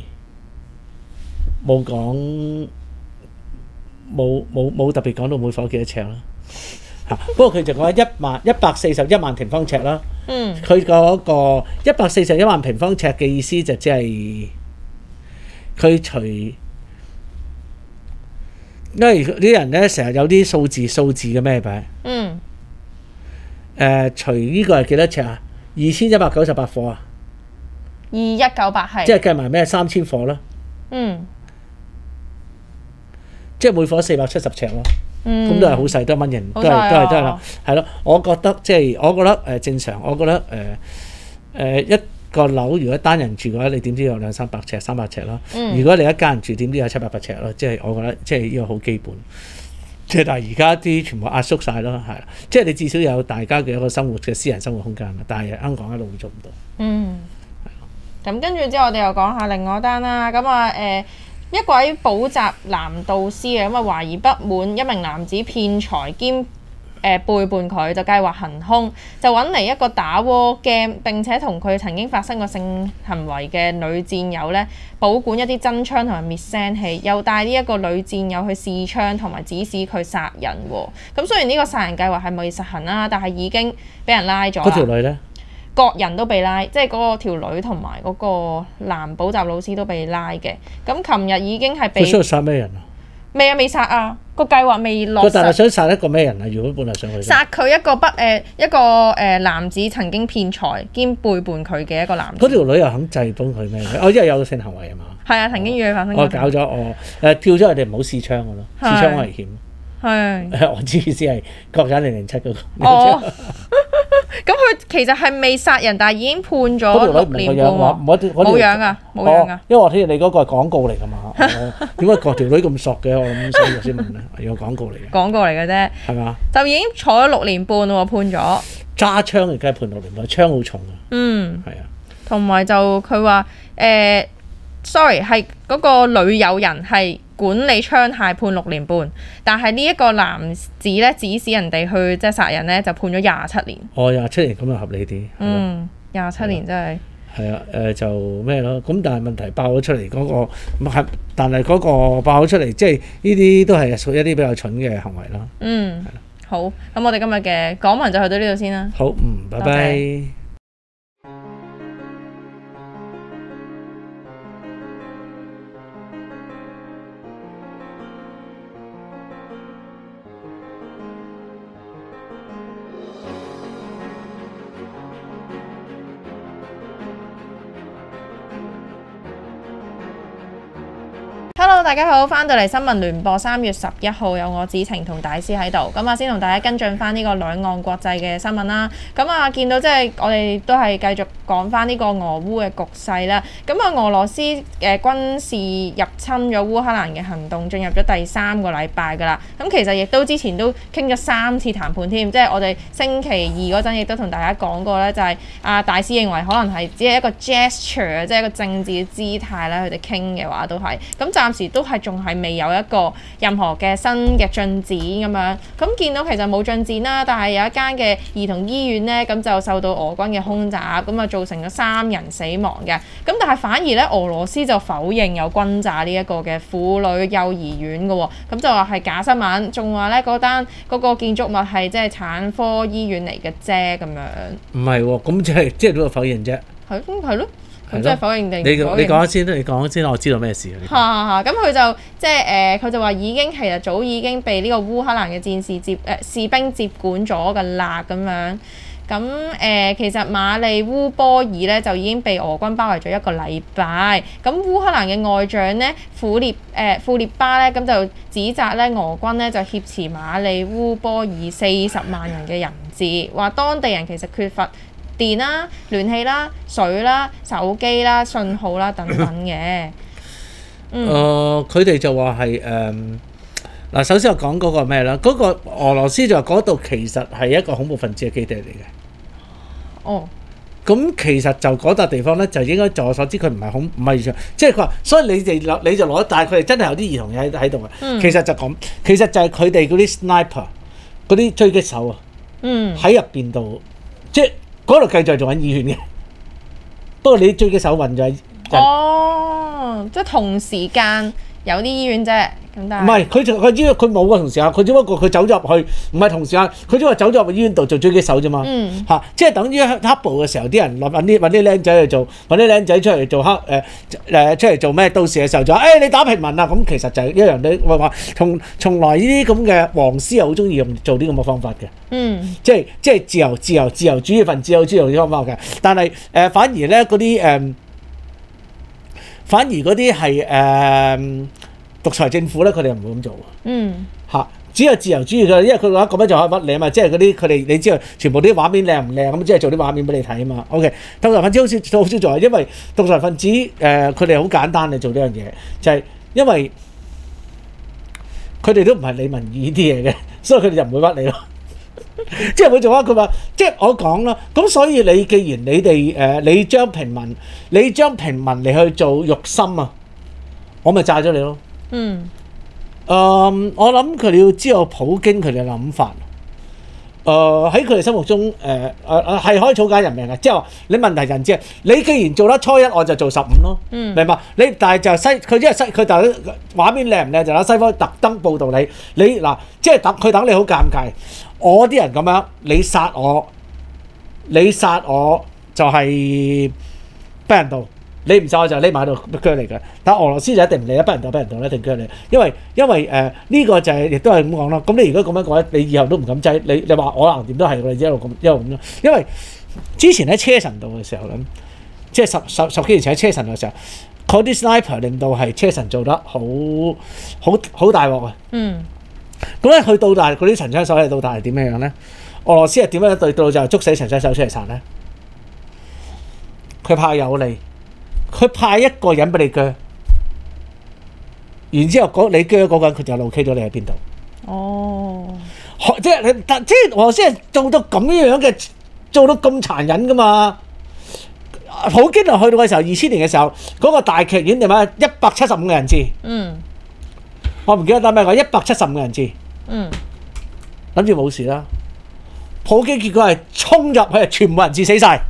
冇特別講到每伙幾多尺啦。不過佢就講141萬平方尺啦。佢嗰個141萬平方尺嘅意思就即係佢因為啲人咧成日有啲數字嘅咩牌？除呢個係幾多尺啊？2198伙啊
？2198係。
即係計埋咩3000伙啦。 即係每夥470尺咯。咁都係好細，都係蚊型，都係啦，係咯。我覺得正常。我覺得一個樓如果單人住嘅話，你點知有200-300尺、300尺咯。如果你一家人住，點知有700-800尺咯。即係我覺得即係呢個好基本。即係但係而家啲全部壓縮晒咯，係啦。即係你至少有大家嘅一個生活嘅私人生活空間，但係香港一路會做唔到。
咁跟住之後，我哋又講下另外一單啦。咁一位補習男導師啊，咁懷疑不滿一名男子騙財兼背叛佢，就計劃行兇，就揾嚟一個打 war game 並且同佢曾經發生過性行為嘅女戰友咧，保管一啲真槍同埋滅聲器，又帶呢一個女戰友去試槍同埋指使佢殺人喎。咁雖然呢個殺人計劃係未實行啦，但係已經俾人拉咗啦。
嗰條女咧？
各人都被拉，即係嗰個條女同埋嗰個男補習老師都被拉嘅。咁琴日已經係被。佢
想殺咩人啊？
未殺啊！個計劃未落實。
但係想殺一個咩人啊？如果本來上去。
殺佢一個男子曾經騙財兼背叛佢嘅一個男子。
嗰條女又肯制幫佢咩？因為有性行為啊嘛。
係啊，曾經與佢發生過。
我搞咗跳咗佢哋唔好試槍嘅咯，試槍危險。係。我知意思係國產007嗰個。哦。
咁佢其實係未殺人，但係已經判咗6年半喎。冇樣啊，冇樣啊。
因為我睇你嗰個係廣告嚟㗎嘛。點解個條女咁索嘅？我諗所以我先問咧，係個廣告嚟嘅。
廣告嚟嘅啫。係嘛？就已經坐咗6年半喎，判咗。揸槍而家判6年半，槍好重啊。係啊。同埋就佢話sorry 係嗰個女友人係管理槍械判6年半，但係呢一個男子咧指使人哋去即係殺人咧就判咗27年。27年咁就合理啲。27年真係。係啊，就咩咯？咁但係問題爆咗出嚟嗰個但係嗰個爆咗出嚟，即係呢啲都係屬於一啲比較蠢嘅行為啦。係啦。好，咁我哋今日嘅講文就去到呢度先啦。好，拜拜。Hello， 大家好，翻到嚟新聞聯播3月11號，有我子晴同大師喺度。咁先同大家跟進翻呢個兩岸國際嘅新聞啦。見到即係我哋都係繼續講翻呢個俄烏嘅局勢啦。俄羅斯軍事入侵咗烏克蘭嘅行動進入咗第3個禮拜㗎啦。其實亦都之前都傾咗3次談判添，即係我哋星期2嗰陣亦都同大家講過咧，就係大師認為可能係只係一個 gesture， 即係一個政治嘅姿態咧，佢哋傾嘅話都係暫時都仲係未有一個任何嘅新嘅進展咁樣，見到其實冇進展啦，但係有一間嘅兒童醫院呢，就受到俄軍嘅空襲，造成咗3人死亡嘅，但係反而咧俄羅斯就否認有轟炸呢一個嘅婦女幼兒園嘅喎，就話係假新聞，仲話咧嗰個建築物係即係產科醫院嚟嘅啫咁樣。唔係喎，咁即係都係否認啫。係咯。咁即係否認定？你講先啦，你講先啦，我知道咩事啊。咁佢就即係佢就話已經其實早已經被呢個烏克蘭嘅士兵接管咗㗎啦咁樣。其實馬利烏波爾咧就已經被俄軍包圍咗1個禮拜。烏克蘭嘅外長咧庫列巴咧就指責咧俄軍咧就挾持馬利烏波爾40萬人嘅人質，話當地人其實缺乏電啦、暖氣啦、水啦、手機啦、信號啦等等嘅。佢哋就話係嗱，首先我講嗰個咩啦？嗰個俄羅斯就話嗰度其實係一個恐怖分子嘅基地嚟嘅。咁其實就嗰笪地方咧，就應該就我所知佢唔係即係佢話，所以你就攞，但係佢哋真係有啲兒童嘢喺度嘅。其實就咁，其實就係佢哋嗰啲 sniper 嗰啲狙擊手啊，喺入邊度即係。嗰度繼續做緊醫院嘅，不過你啲狙擊手運咗。即係同時間有啲醫院啫。唔係，佢因為佢冇個同時間，佢只不過佢走入去，唔係同時間，佢只係走咗入去醫院度做狙擊手啫嘛。即係等於黑暴嘅時候，啲人揾啲僆仔去做，揾啲僆仔出嚟做出嚟做咩？到時嘅時候就話你打平民啊！咁其實就係一樣都話從來呢啲咁嘅黃絲又好中意用做啲咁嘅方法嘅。即係自由主義分子有主義啲方法嘅，但係反而咧嗰啲係
獨裁政府咧，佢哋唔會咁做啊。
嗯，
嚇，只有自由主義嘅，因為佢話咁樣就可以屈你啊嘛，即係嗰啲佢哋你知道全部啲畫面靚唔靚咁，即係做啲畫面俾你睇啊嘛。OK，獨裁分子好少做，因為獨裁分子佢哋好簡單嚟做呢樣嘢，就係、因為佢哋都唔係理民意啲嘢嘅，所以佢哋就唔會屈你咯。即係會做啊！佢話即係我講啦，咁所以你既然你哋你將平民嚟去做肉心啊，我咪炸咗你咯。
嗯。
我諗佢哋要知道普京佢哋嘅諗法。喺佢哋心目中係可以草解人命嘅，即係話你問題人知啊，你既然做得初一，我就做15咯。明白？你但係就佢因為佢就畫面靚唔靚就喺西方特登報導你嗱，即係等你好尷尬。我啲人咁樣，你殺我就係不人道，你唔殺我就匿埋喺度鋸你嘅。但俄羅斯就一定唔理啦，不人道一定鋸你，因為呢個就係亦都係咁講啦。咁你如果咁樣講，你以後都唔敢制。你話我橫掂都係一路咁咯。因為之前喺車臣道嘅時候咧，即係十幾年前喺車臣道嘅時候，嗰啲 sniper 令到係車臣做得好大鑊啊。咁咧去到大嗰啲神槍手係到大係點樣咧？俄羅斯係點樣對到就捉死神槍手出嚟殺咧？佢派有利，佢派一個人俾你鋸，然之後你鋸嗰個人佢就locate咗你喺邊度。
哦，
即係俄羅斯係做到咁樣嘅，做到咁殘忍噶嘛？普京啊去到嘅時候，2000年嘅時候，嗰個大劇院點啊？175個人質。我唔記得打咩講，175個人質。諗住冇事啦。普京結果係衝入去，全部人質死晒。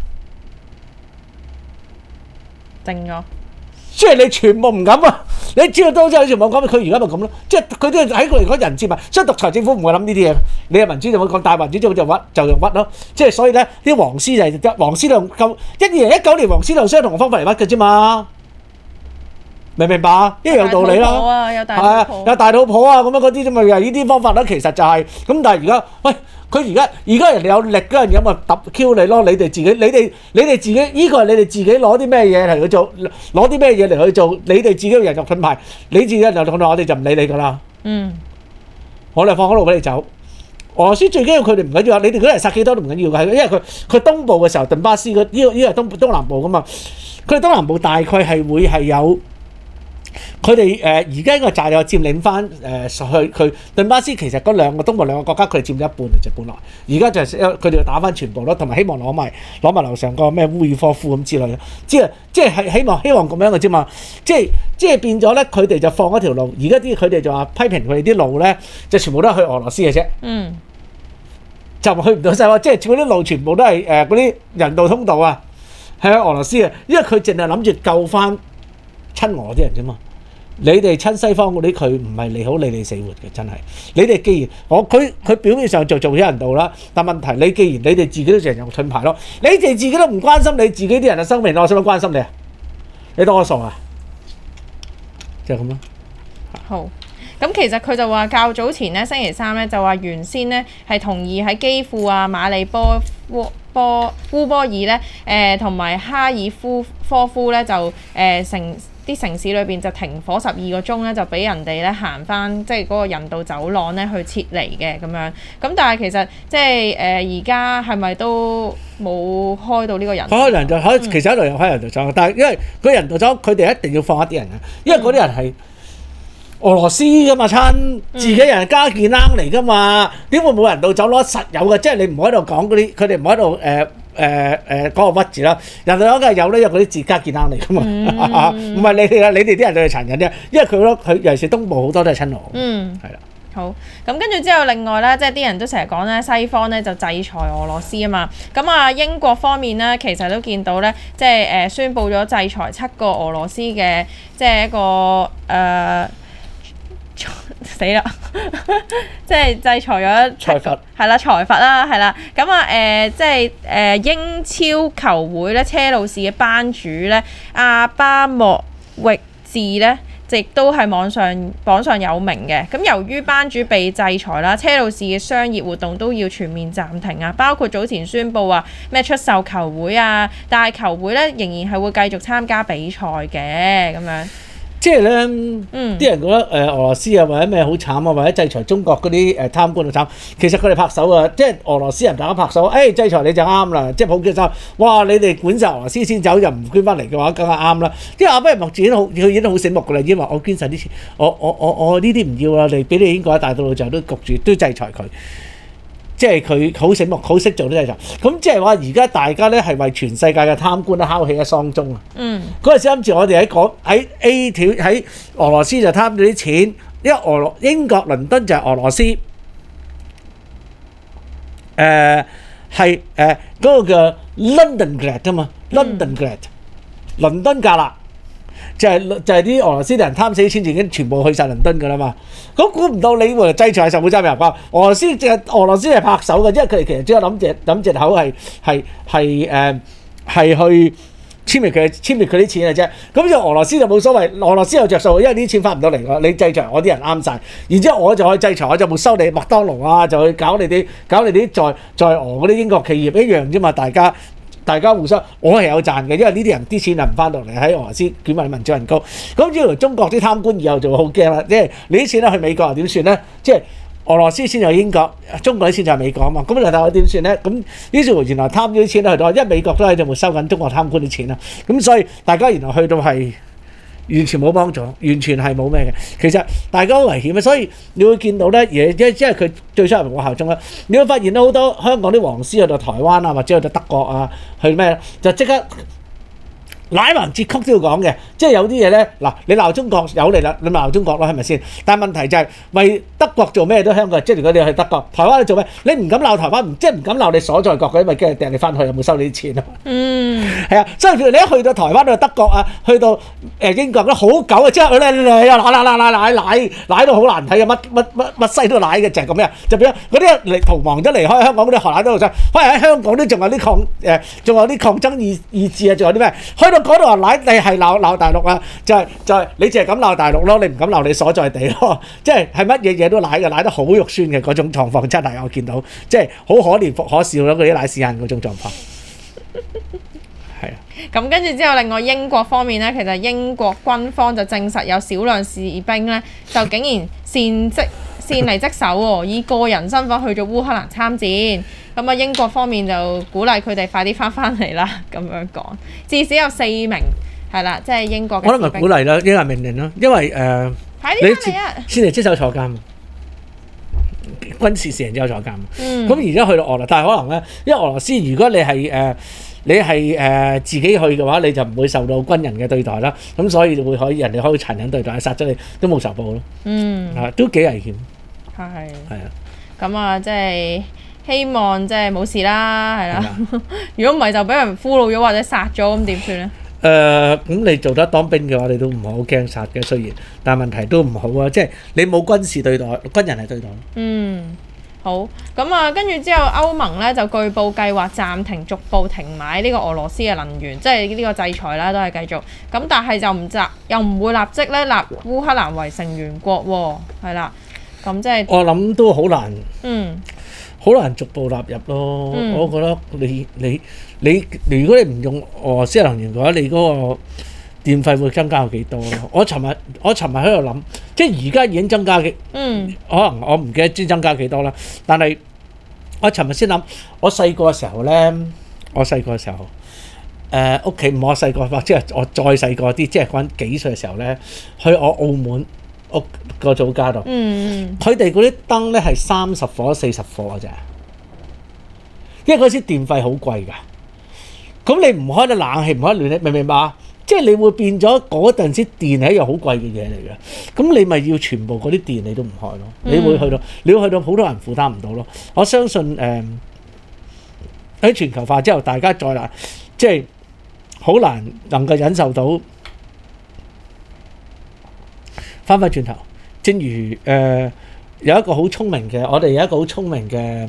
定咗。
即係你全部唔敢啊！你知道都真係全部講，佢而家咪咁咯。即係佢都喺佢嚟講人質嘛，所以獨裁政府唔會諗呢啲嘢。你係民主就會講大民主就用屈咯。即係所以咧，啲黃絲就係黃絲就咁2019年黃絲就相同嘅方法嚟屈嘅啫嘛。明唔明白啊？一樣道理啦。
有大肚婆啊，咁樣嗰啲啫嘛，又係呢啲方法啦。其實就係咁，但係而家喂。佢而家人哋有力嗰樣嘢咪揼 Q 你咯？你哋自己呢個係你哋自己攞啲咩嘢嚟去做？攞啲咩嘢嚟去做？你哋自己人肉盾牌，你自己人肉盾牌，我哋就唔理你噶啦。我哋放嗰度俾你走。俄羅斯最緊要佢哋唔緊要啊！你哋嗰啲人殺幾多都唔緊要嘅，因為佢東部嘅時候頓巴斯呢個係東南部噶嘛。佢哋東南部大概係會係有。佢哋而家應該就係有佔領翻佢頓巴斯，其實嗰東部兩個國家佢哋佔咗一半就本來，而家就係佢哋要打翻全部咯，同埋希望攞埋樓上個咩烏爾科夫咁之類嘅，即係希望咁樣嘅啫嘛，即係變咗咧，佢哋就放一條路，而家佢哋就話批評佢哋啲路咧，就全部都係去俄羅斯嘅啫，就去唔到西方，即係嗰啲路全部都係嗰啲人道通道啊，係喺俄羅斯嘅，因為佢淨係諗住救翻親俄啲人啫嘛。你哋親西方嗰啲佢唔係理好你哋死活嘅，真係。你哋既然佢表面上做咗人道啦，但問題你既然你哋自己都成日用盾牌咯，你哋自己都唔關心你自己啲人嘅生命，我使乜關心你啊？你當我傻啊？就係咁咯。 好。咁其實佢就話較早前咧，星期三咧就話原先咧係同意喺基輔啊、馬里烏波爾咧同埋哈爾科夫咧就啲城市裏邊就停火12個鐘咧，就俾人哋咧行翻即係嗰個人道走廊咧去撤離嘅咁樣。咁但係其實即係而家係咪都冇開到呢個人？開人就開，其實一路有開人道走，但係因為佢人道走，佢哋一定要放一啲人嘅，因為嗰啲人係俄羅斯噶嘛，親自己人加健冷嚟噶嘛，點會冇人道走攞實有嘅？即係你唔好喺度講嗰啲，佢哋唔好喺度嗰個屈字啦。人道走梗係有呢，有嗰啲自加健冷嚟噶嘛，唔係你哋啦，你哋啲人對佢殘忍啫，因為佢尤其是東部好多都係親俄，係啦。好，咁跟住之後，另外咧，即係啲人都成日講咧，西方咧就制裁俄羅斯啊嘛。咁啊，英國方面咧，其實都見到咧，即係宣布咗制裁7個俄羅斯嘅，即係一個死啦！即係制裁咗7個，係啦，財閥啦，係啦。咁啊即係英超球會咧，車路士嘅班主咧，阿巴莫域治咧。亦都係榜上有名嘅。咁由於班主被制裁啦，車路士嘅商業活動都要全面暫停啊，包括早前宣布話咩出售球會啊，但係球會咧仍然係會繼續參加比賽嘅咁樣。
即係咧，
嗯
啲人覺得俄羅斯啊或者咩好慘啊，或者制裁中國嗰啲貪官好慘。其實佢哋拍手啊，即係俄羅斯人大家拍手，制裁你就啱啦。即係普京就哇，你哋管晒俄羅斯先走，又唔捐翻嚟嘅話，梗係啱啦。啲阿巴莫自己好，佢已經好醒目㗎啦，已經話我捐晒啲錢，我呢啲唔要啦，你俾你英國大道路就都焗住都制裁佢。即係佢好醒目，好識做啲制裁。咁即係話而家大家咧係為全世界嘅貪官都敲起咗喪鐘啊！嗰陣時諗住我哋喺 A 條喺俄羅斯就貪咗啲錢，因為英國倫敦就係俄羅斯，係嗰個叫 Londongrad 啊嘛 ，Londongrad 倫敦格勒。就係啲俄羅斯人貪死啲錢，已經全部去晒倫敦㗎啦嘛。咁估唔到你喎制裁受冇責任㗎。俄羅斯係拍手嘅，因為佢哋其實只係諗藉口係去簽滅佢啲錢嘅啫。咁就俄羅斯就冇所謂，俄羅斯有着數，因為啲錢翻唔到嚟㗎。你制裁我啲人啱晒，然之後我就可以制裁，我就冇收你麥當勞啊，就去搞你啲在俄嗰啲英國企業一樣啫嘛，大家互相，我係有賺嘅，因為呢啲人啲錢就唔翻到嚟喺俄羅斯捲埋民主人高。咁至於中國啲貪官以後就會好驚啦，即係你啲錢咧去美國又點算咧？即係俄羅斯先有英國，中國啲錢就係美國啊嘛。咁你睇我點算咧？咁於是乎原來貪咗啲錢都去到，因為美國都喺度沒收緊中國貪官啲錢啦。咁所以大家原來去到係完全冇幫助，完全係冇咩嘅。其實大家好危險啊，所以你會見到咧嘢，因為佢最初係我效忠啦。你會發現到好多香港啲黃絲去到台灣啊，或者去到德國啊，去咩就即刻乃橫折曲都要講嘅。即係有啲嘢咧，嗱你鬧中國有嚟啦，你咪鬧中國咯，係咪先？但係問題就係為德國做咩都香港，即係如果你去德國、台灣你做咩？你唔敢鬧台灣，即係唔敢鬧你所在國嘅，因為驚掟你翻去有冇收你啲錢啊？係啊，所以譬如你一去到台灣、去到德國啊、去到英國咧，好狗啊，即係佢咧奶到好難睇嘅，乜西都奶嘅，就係咁樣。就變咗嗰啲嚟逃亡咗離開香港嗰啲學奶都好想，反而喺香港都仲有啲抗爭意志啊，仲有啲咩？去到嗰度話奶，你係鬧大陸啊，就係你淨係咁鬧大陸咯，你唔敢鬧你所在地咯，即係乜嘢嘢都奶嘅，奶得好肉酸嘅嗰種狀況，真係我見到，即係好可憐可笑咯，嗰啲奶屎眼嗰種狀況。係啊，
咁跟住之後，另外英國方面咧，其實英國軍方就證實有少量士兵咧，就竟然擅離職守喎，以個人身份去咗烏克蘭參戰。咁啊，英國方面就鼓勵佢哋快啲翻嚟啦，咁樣講。至少有4名係啦，即係英國嘅士兵。
我諗咪鼓勵啦，應該係命令啦，因為
快啲翻嚟啊！
先嚟即手坐監，軍事事人之後坐監。咁而家去到俄羅斯，但係可能咧，因為俄羅斯如果你係自己去嘅話，你就唔會受到軍人嘅對待啦。咁所以人哋可以殘忍對待，殺咗你都冇仇報咯。都幾危險。係啊。
咁啊，即係希望即係冇事啦，係啦。如果唔係就俾人俘虜咗或者殺咗，咁點算咧？
咁你做得當兵嘅話，你都唔好驚殺嘅，雖然，但係問題都唔好啊。即係你冇軍事對待，軍人係對待。
好，咁啊，跟住之後歐盟咧就據報計劃暫停逐步停買呢個俄羅斯嘅能源，即係呢個制裁啦，都係繼續。咁但係就又唔會立即咧納烏克蘭為成員國喎，係啦。咁即係
我諗都好難，好難逐步納入咯。我覺得你如果你唔用俄羅斯能源嘅話，你嗰個電費會增加到幾多咯？我尋日喺度諗，即係而家已經增加嘅，可能我唔記得知增加幾多啦。但係我尋日先諗，我細個嘅時候咧，屋企唔係我細個，即係我再細個啲，即係講幾歲嘅時候咧，去我澳門屋個祖家度，佢哋嗰啲燈咧係30火40火嘅啫，因為嗰時電費好貴㗎。咁你唔開得冷氣，唔開暖氣，明唔明白？即係你會變咗嗰陣時電係一樣好貴嘅嘢嚟嘅。咁你咪要全部嗰啲電你都唔開咯。你會去到好多人負擔唔到咯。我相信喺全球化之後，大家再難，即係好難能夠忍受到翻返轉頭。正如有一個好聰明嘅，我哋有一個好聰明嘅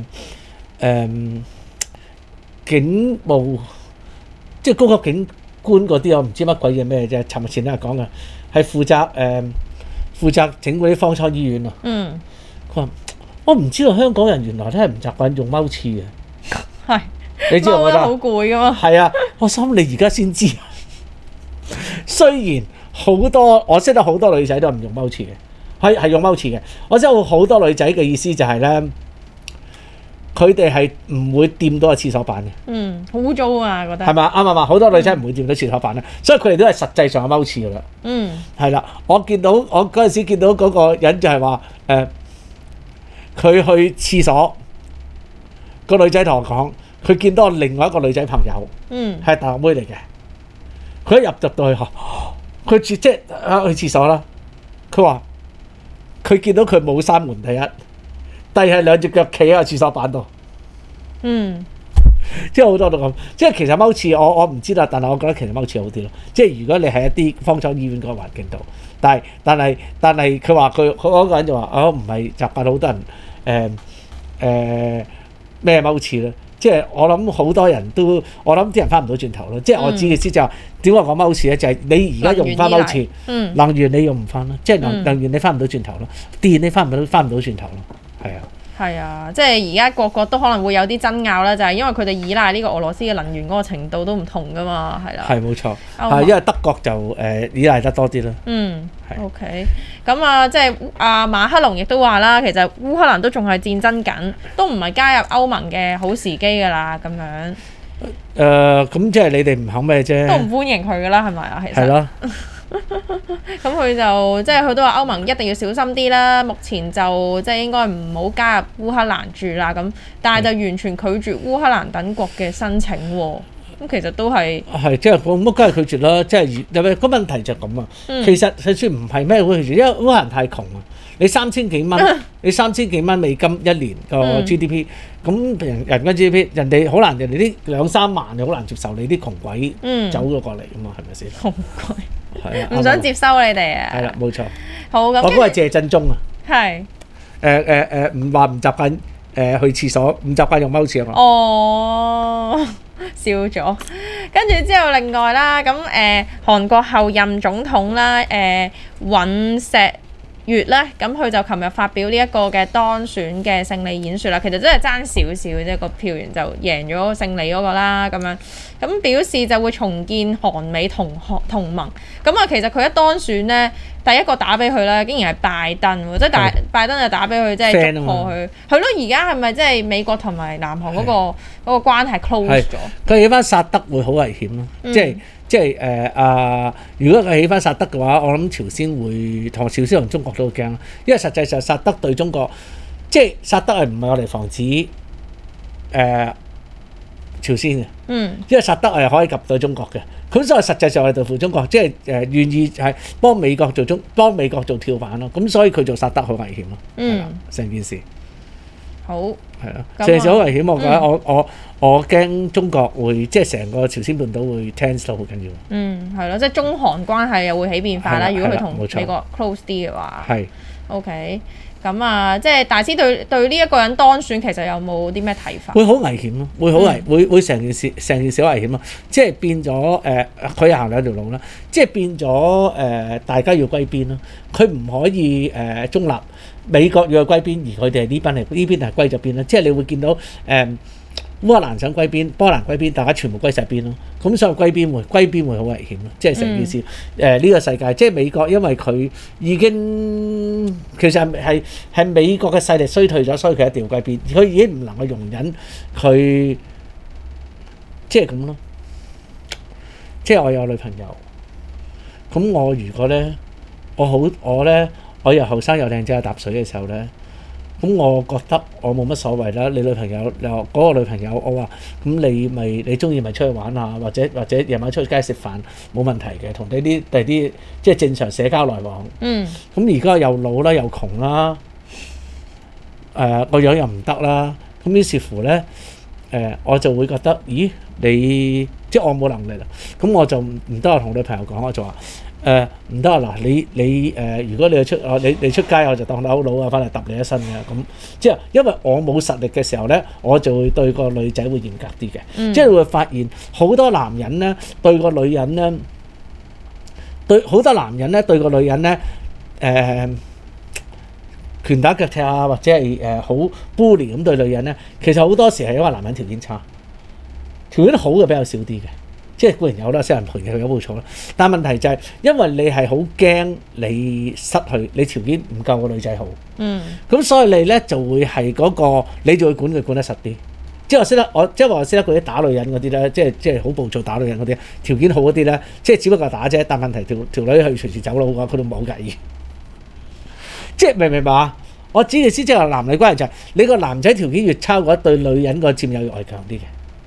警務，即係高級警官嗰啲，我唔知乜鬼嘢咩啫。尋日前都係講嘅，係負責整嗰啲方艙醫院啊。佢話：我唔知道香港人原來都係唔習慣用踎廁嘅。
係，
你知道我覺得
好攰噶嘛？
係啊，我心你而家先知。雖然好多我識得好多女仔都唔用踎廁嘅，係用踎廁嘅。我知道好多女仔嘅意思就係咧，佢哋係唔會掂到個廁所板嘅。
好污糟啊，覺得
係咪啱啊？好多女仔唔會掂到廁所板咧，所以佢哋都係實際上嘅踎廁噶啦。係啦，我嗰陣時見到嗰個人就係話佢去廁所，個女仔同我講，佢見到我另外一個女仔朋友，係大陸妹嚟嘅。佢一入到去佢即係去廁所啦。佢話佢見到佢冇閂門，第一係兩隻腳企喺個廁所板度。即係好多都咁，即係其實踎廁我唔知啦，但係我覺得其實踎廁好啲咯。即係如果你喺一啲方艙醫院嗰個環境度，但係佢話佢嗰個人就話唔係習慣好多人咩踎廁咧。即係我諗好多人都，我諗啲人翻唔到轉頭咯。即係我指嘅意思就係點解講踎廁咧？就係你而家用唔翻踎廁，能源你用唔翻啦，即係能源你翻唔到轉頭咯，電你翻唔到轉頭咯，係啊。
係啊，即係而家個都可能會有啲爭拗啦，就係因為佢哋依賴呢個俄羅斯嘅能源嗰個程度都唔同噶嘛，係啦。
係冇錯，係因為德國就依賴得多啲啦。
OK， 咁啊，即係馬克龍亦都話啦，其實烏克蘭都仲係戰爭緊，都唔係加入歐盟嘅好時機㗎啦，咁樣。
咁即係你哋唔肯咩啫？
都唔歡迎佢㗎啦，係咪啊？其實。係
咯。
咁佢就即係佢都話歐盟一定要小心啲啦，目前就即係應該唔好加入烏克蘭住啦咁，但係就完全拒絕烏克蘭等國嘅申請喎。咁其實都係
即係我乜梗係拒絕啦，即係有咩個問題就咁啊。其實就算唔係咩會拒絕，因為烏克蘭太窮啊。你3000幾蚊，你3000幾蚊美金一年個 GDP，咁人均 GDP，人哋好難，人哋啲2-3萬就好難接受你啲窮鬼走咗過嚟㗎嘛，係咪先？窮鬼。係啊，
唔想接收你哋啊！
係啦，冇錯。
好咁，
我嗰個係謝振中啊。
係。
唔話唔習慣去廁所，唔習慣用踎廁啊嘛。
哦，笑咗。跟住之後，另外啦，咁韓國後任總統啦，尹錫悅咧，咁佢就琴日發表呢一個嘅當選嘅勝利演說啦。其實真係爭少少嘅啫，個票源就贏咗勝利嗰個啦，咁樣。咁表示就會重建韓美同盟。咁啊，其實佢一當選咧，第一個打俾佢咧，竟然係拜登喎，即係拜登就打俾佢，即係祝賀佢。係咯，而家係咪即係美國同埋南韓嗰個關係 close 咗？
佢起翻薩德會好危險咯，即係如果佢起翻薩德嘅話，我諗朝鮮同中國都好驚，因為實際上薩德對中國，即係薩德係唔係我哋防止朝鮮嘅，因為薩德係可以及到中國嘅，咁所以實際上係對付中國，即係願意係幫美國做跳板咯，咁所以佢做薩德好危險咯，成件事。好係啊，成件事好危險，我覺得我驚中國會即係成個朝鮮半島會 tense 到好緊要。係咯，即係中韓關係又會起變化啦。如果佢同美國 close 啲嘅話，係 OK。咁啊，即係大師對呢一個人當選其實有冇啲咩睇法？會好危險咯，會成件事好危險咯，即係變咗佢行兩條路啦，即係變咗大家要歸邊咯，佢唔可以中立，美國要去歸邊，而佢哋呢邊係歸咗邊啦，即係你會見到烏克蘭想歸邊，波蘭歸邊，大家全部歸晒邊咯。咁所以歸邊會好危險咯，即係成件事呢個世界，即係美國，因為佢已經其實係美國嘅勢力衰退咗，所以佢一定要歸邊，佢已經唔能夠容忍佢即係咁咯。即係我有女朋友，咁我如果咧，我又後生又靚仔又搭水嘅時候咧。咁我覺得我冇乜所謂啦。你女朋友又嗰個女朋友，我話咁你中意咪出去玩下，或者夜晚出去街食飯冇問題嘅，同你啲即係正常社交來往。咁而家又老啦又窮啦，個樣又唔得啦。咁於是乎咧，我就會覺得，咦你即係我冇能力啦。咁我就唔得，我同女朋友講，我就話。唔得啊！嗱，你如果你出街，我就當你好佬啊，翻嚟揼你一身嘅咁。即係因為我冇實力嘅時候咧，我就會對個女仔會嚴格啲嘅。即係你會發現好多男人咧對個女人咧，對個女人咧，拳打腳踢啊，或者係好 bully 咁對女人咧，其實好多時係因為男人條件差，條件好嘅比較少啲嘅。 即係固然有啦，私人陪佢有冇錯啦。但係問題就係，因為你係好驚你失去，你條件唔夠個女仔好。咁所以你咧就會係嗰個，你就會管佢管得實啲。即係我識得嗰啲打女人嗰啲咧，即係好暴躁打女人嗰啲，條件好嗰啲咧，即係只不過打啫。但問題條女去隨時走佬嘅話，佢都冇計。即係明唔明白啊？我指嘅意思即係男女關係就係、你個男仔條件越差嘅話，對女人個佔有欲係強啲嘅。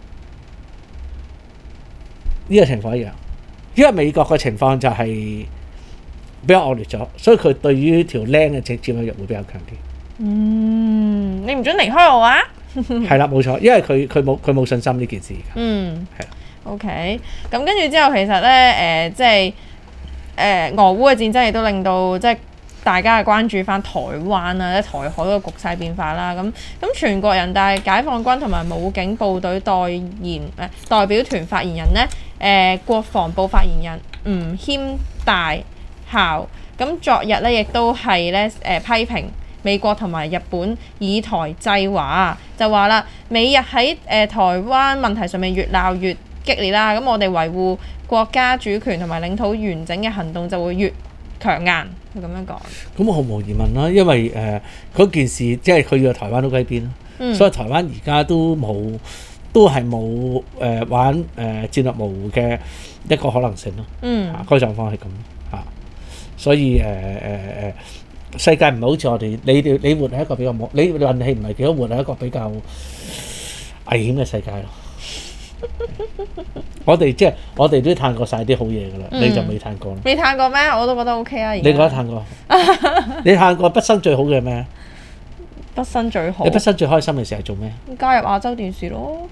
呢個情況一樣，因為美國嘅情況就係比較惡劣咗，所以佢對於條靚嘅佔有欲會比較強啲。
你唔准離開我啊！
係啦，冇錯，因為佢冇信心呢件事㗎。係啦。
OK，咁跟住之後，其實咧即係俄烏嘅戰爭亦都令到即係大家係關注翻台灣啊，即係台海個局勢變化啦。咁全國人大解放軍同埋武警部隊代表團發言人咧，國防部發言人吳謙大校，咁昨日咧亦都係咧批評美國同埋日本以台制華，就話啦，美日喺台灣問題上面越鬧越激烈啦，咁我哋維護國家主權同埋領土完整嘅行動就會越強硬，佢咁樣講。咁
毫無疑問啦，因為嗰件事即係佢要台灣都歸邊啦，所以台灣而家都係冇玩戰略模糊嘅一個可能性咯。個狀況係咁嚇，所以世界唔係好似我哋，你活喺一個比較你運氣唔係幾好，活喺一個比較危險嘅世界咯。我哋都嘆過晒啲好嘢㗎啦，你就未嘆過啦？
未嘆過咩？我都覺得 OK 啊。
你覺得嘆過？你嘆過畢生最好嘅咩？
畢生最好。
你畢生最開心嘅時候係做咩？
加入亞洲電視咯。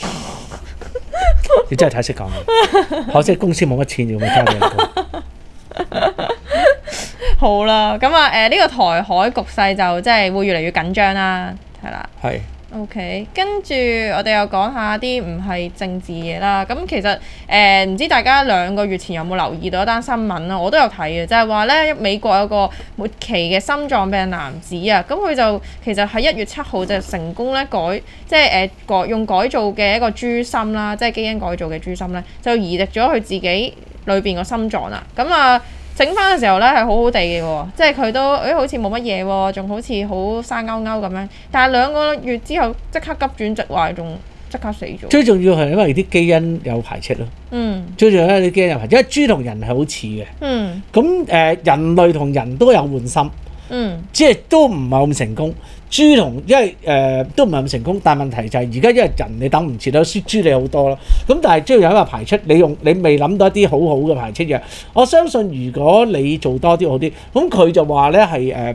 你真係太識講啦！可惜公司冇乜錢要加你人工。
好啦，咁呢個台海局勢就即係會越嚟越緊張啦，係啦。
係。
OK，跟住我哋又講下啲唔係政治嘢啦。咁其實唔知大家2個月前有冇留意到一單新聞啦？我都有睇嘅，就係話咧美國有個末期嘅心臟病男子啊，咁佢就其實喺1月7號就成功咧用改造嘅一個豬心啦，即係基因改造嘅豬心咧，就移植咗佢自己裏邊個心臟啦。咁整翻嘅時候咧係好好地嘅喎，即係佢都好似冇乜嘢喎，仲好似好生勾勾咁樣。但係2個月之後即刻急轉直壞，仲即刻死咗。最重要係因為啲基因有排斥咯。最重要係啲基因有排斥，因為豬同人係好似嘅。咁人類同人都有換心。即係都唔係咁成功。豬同因為都唔係咁成功，但係問題就係而家因為人你等唔切啦，豬你好多啦。咁但係豬有一個排出，你未諗到一啲好好嘅排出藥。我相信如果你做多啲好啲，咁佢就話咧係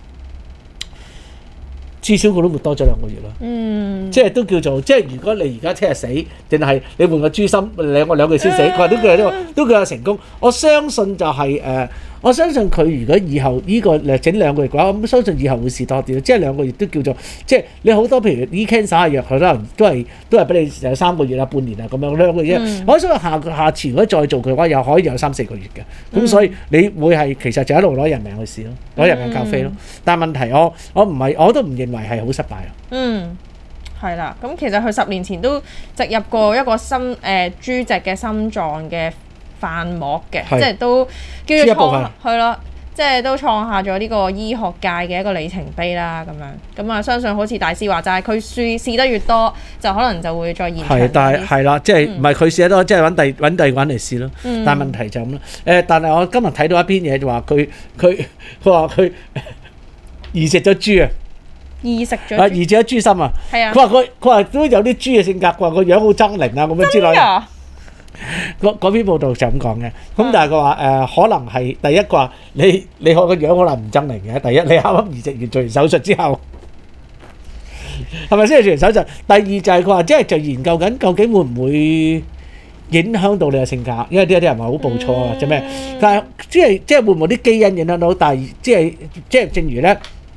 至少佢都活多咗2個月啦。即係都叫做即係如果你而家聽日死，定係你換個豬心2個月先死，佢話都叫有成功。我相信就係我相信佢如果以後呢個整2個月嘅話，咁相信以後會試多啲。即係2個月都叫做即係你好多譬如啲 cancer 嘅藥，佢可能都係俾你有3個月啊、半年啊咁樣2個月。我相信下次如果再做佢嘅話，又可以有3-4個月嘅。咁所以你會係其實就一路攞人命去試咯，攞人命教飛咯。但係問題我都唔認為係好失敗咯。係啦，咁其實佢10年前都植入過一個豬隻嘅心臟嘅瓣膜嘅，即係都叫做係咯，即係都創下咗呢個醫學界嘅一個里程碑啦。咁相信好似大師話齋，佢試得越多，就可能就會再延長。但係係啦，即係唔係佢試得多，即係揾第二個人嚟試咯。但係問題就咁啦。但係我今日睇到一篇嘢就話佢話佢移植咗豬啊！移植咗豬心啊！係啊！佢話都有啲豬嘅性格，佢話個樣好猙獰啊咁樣之類。嗰篇報道就咁講嘅。咁但係佢話可能係第一個話你個樣可能唔猙獰嘅。第一你啱啱移植完做完手術之後，係咪先做完手術？第二就係佢話即係就研究緊究竟會唔會影響到你嘅性格，因為啲人話好暴躁啊或者咩？但係即係會唔會啲基因影響到？但係即係正如咧。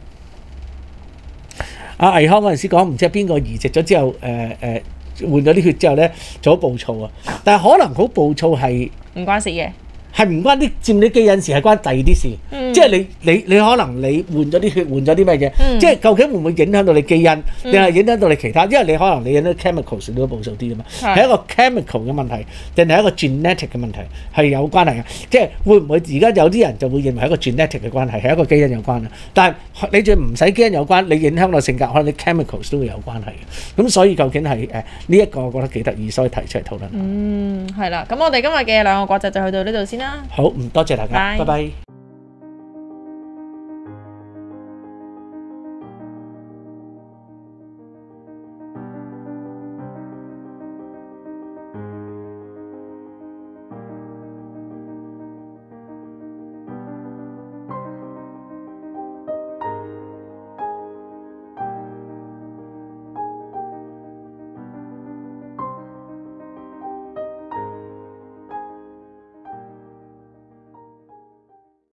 阿倪匡嗰陣時講唔知係邊個移植咗之後，換咗啲血之後咧，做咗暴躁啊！但係可能好暴躁係唔關事嘅，係唔關啲佔啲基因事，係關第二啲事。
即係你可能你換咗啲血，換咗啲咩嘢，即係究竟會唔會影響到你基因，定係影響到你其他？因為你可能你影到 chemicals 都保守啲啊嘛，係一個 chemical 嘅問題，定係一個 genetic 嘅問題係有關係嘅。即係會唔會而家有啲人就會認為係一個 genetic 嘅關係，係一個基因有關啊？但係你仲唔使基因有關，你影響到性格，可能你 chemicals 都會有關係嘅。咁所以究竟係呢一個，我覺得幾得意，所以提出嚟討論。
係啦，咁我哋今日嘅兩個國籍就去到呢度先啦。
好，多謝大家，拜拜。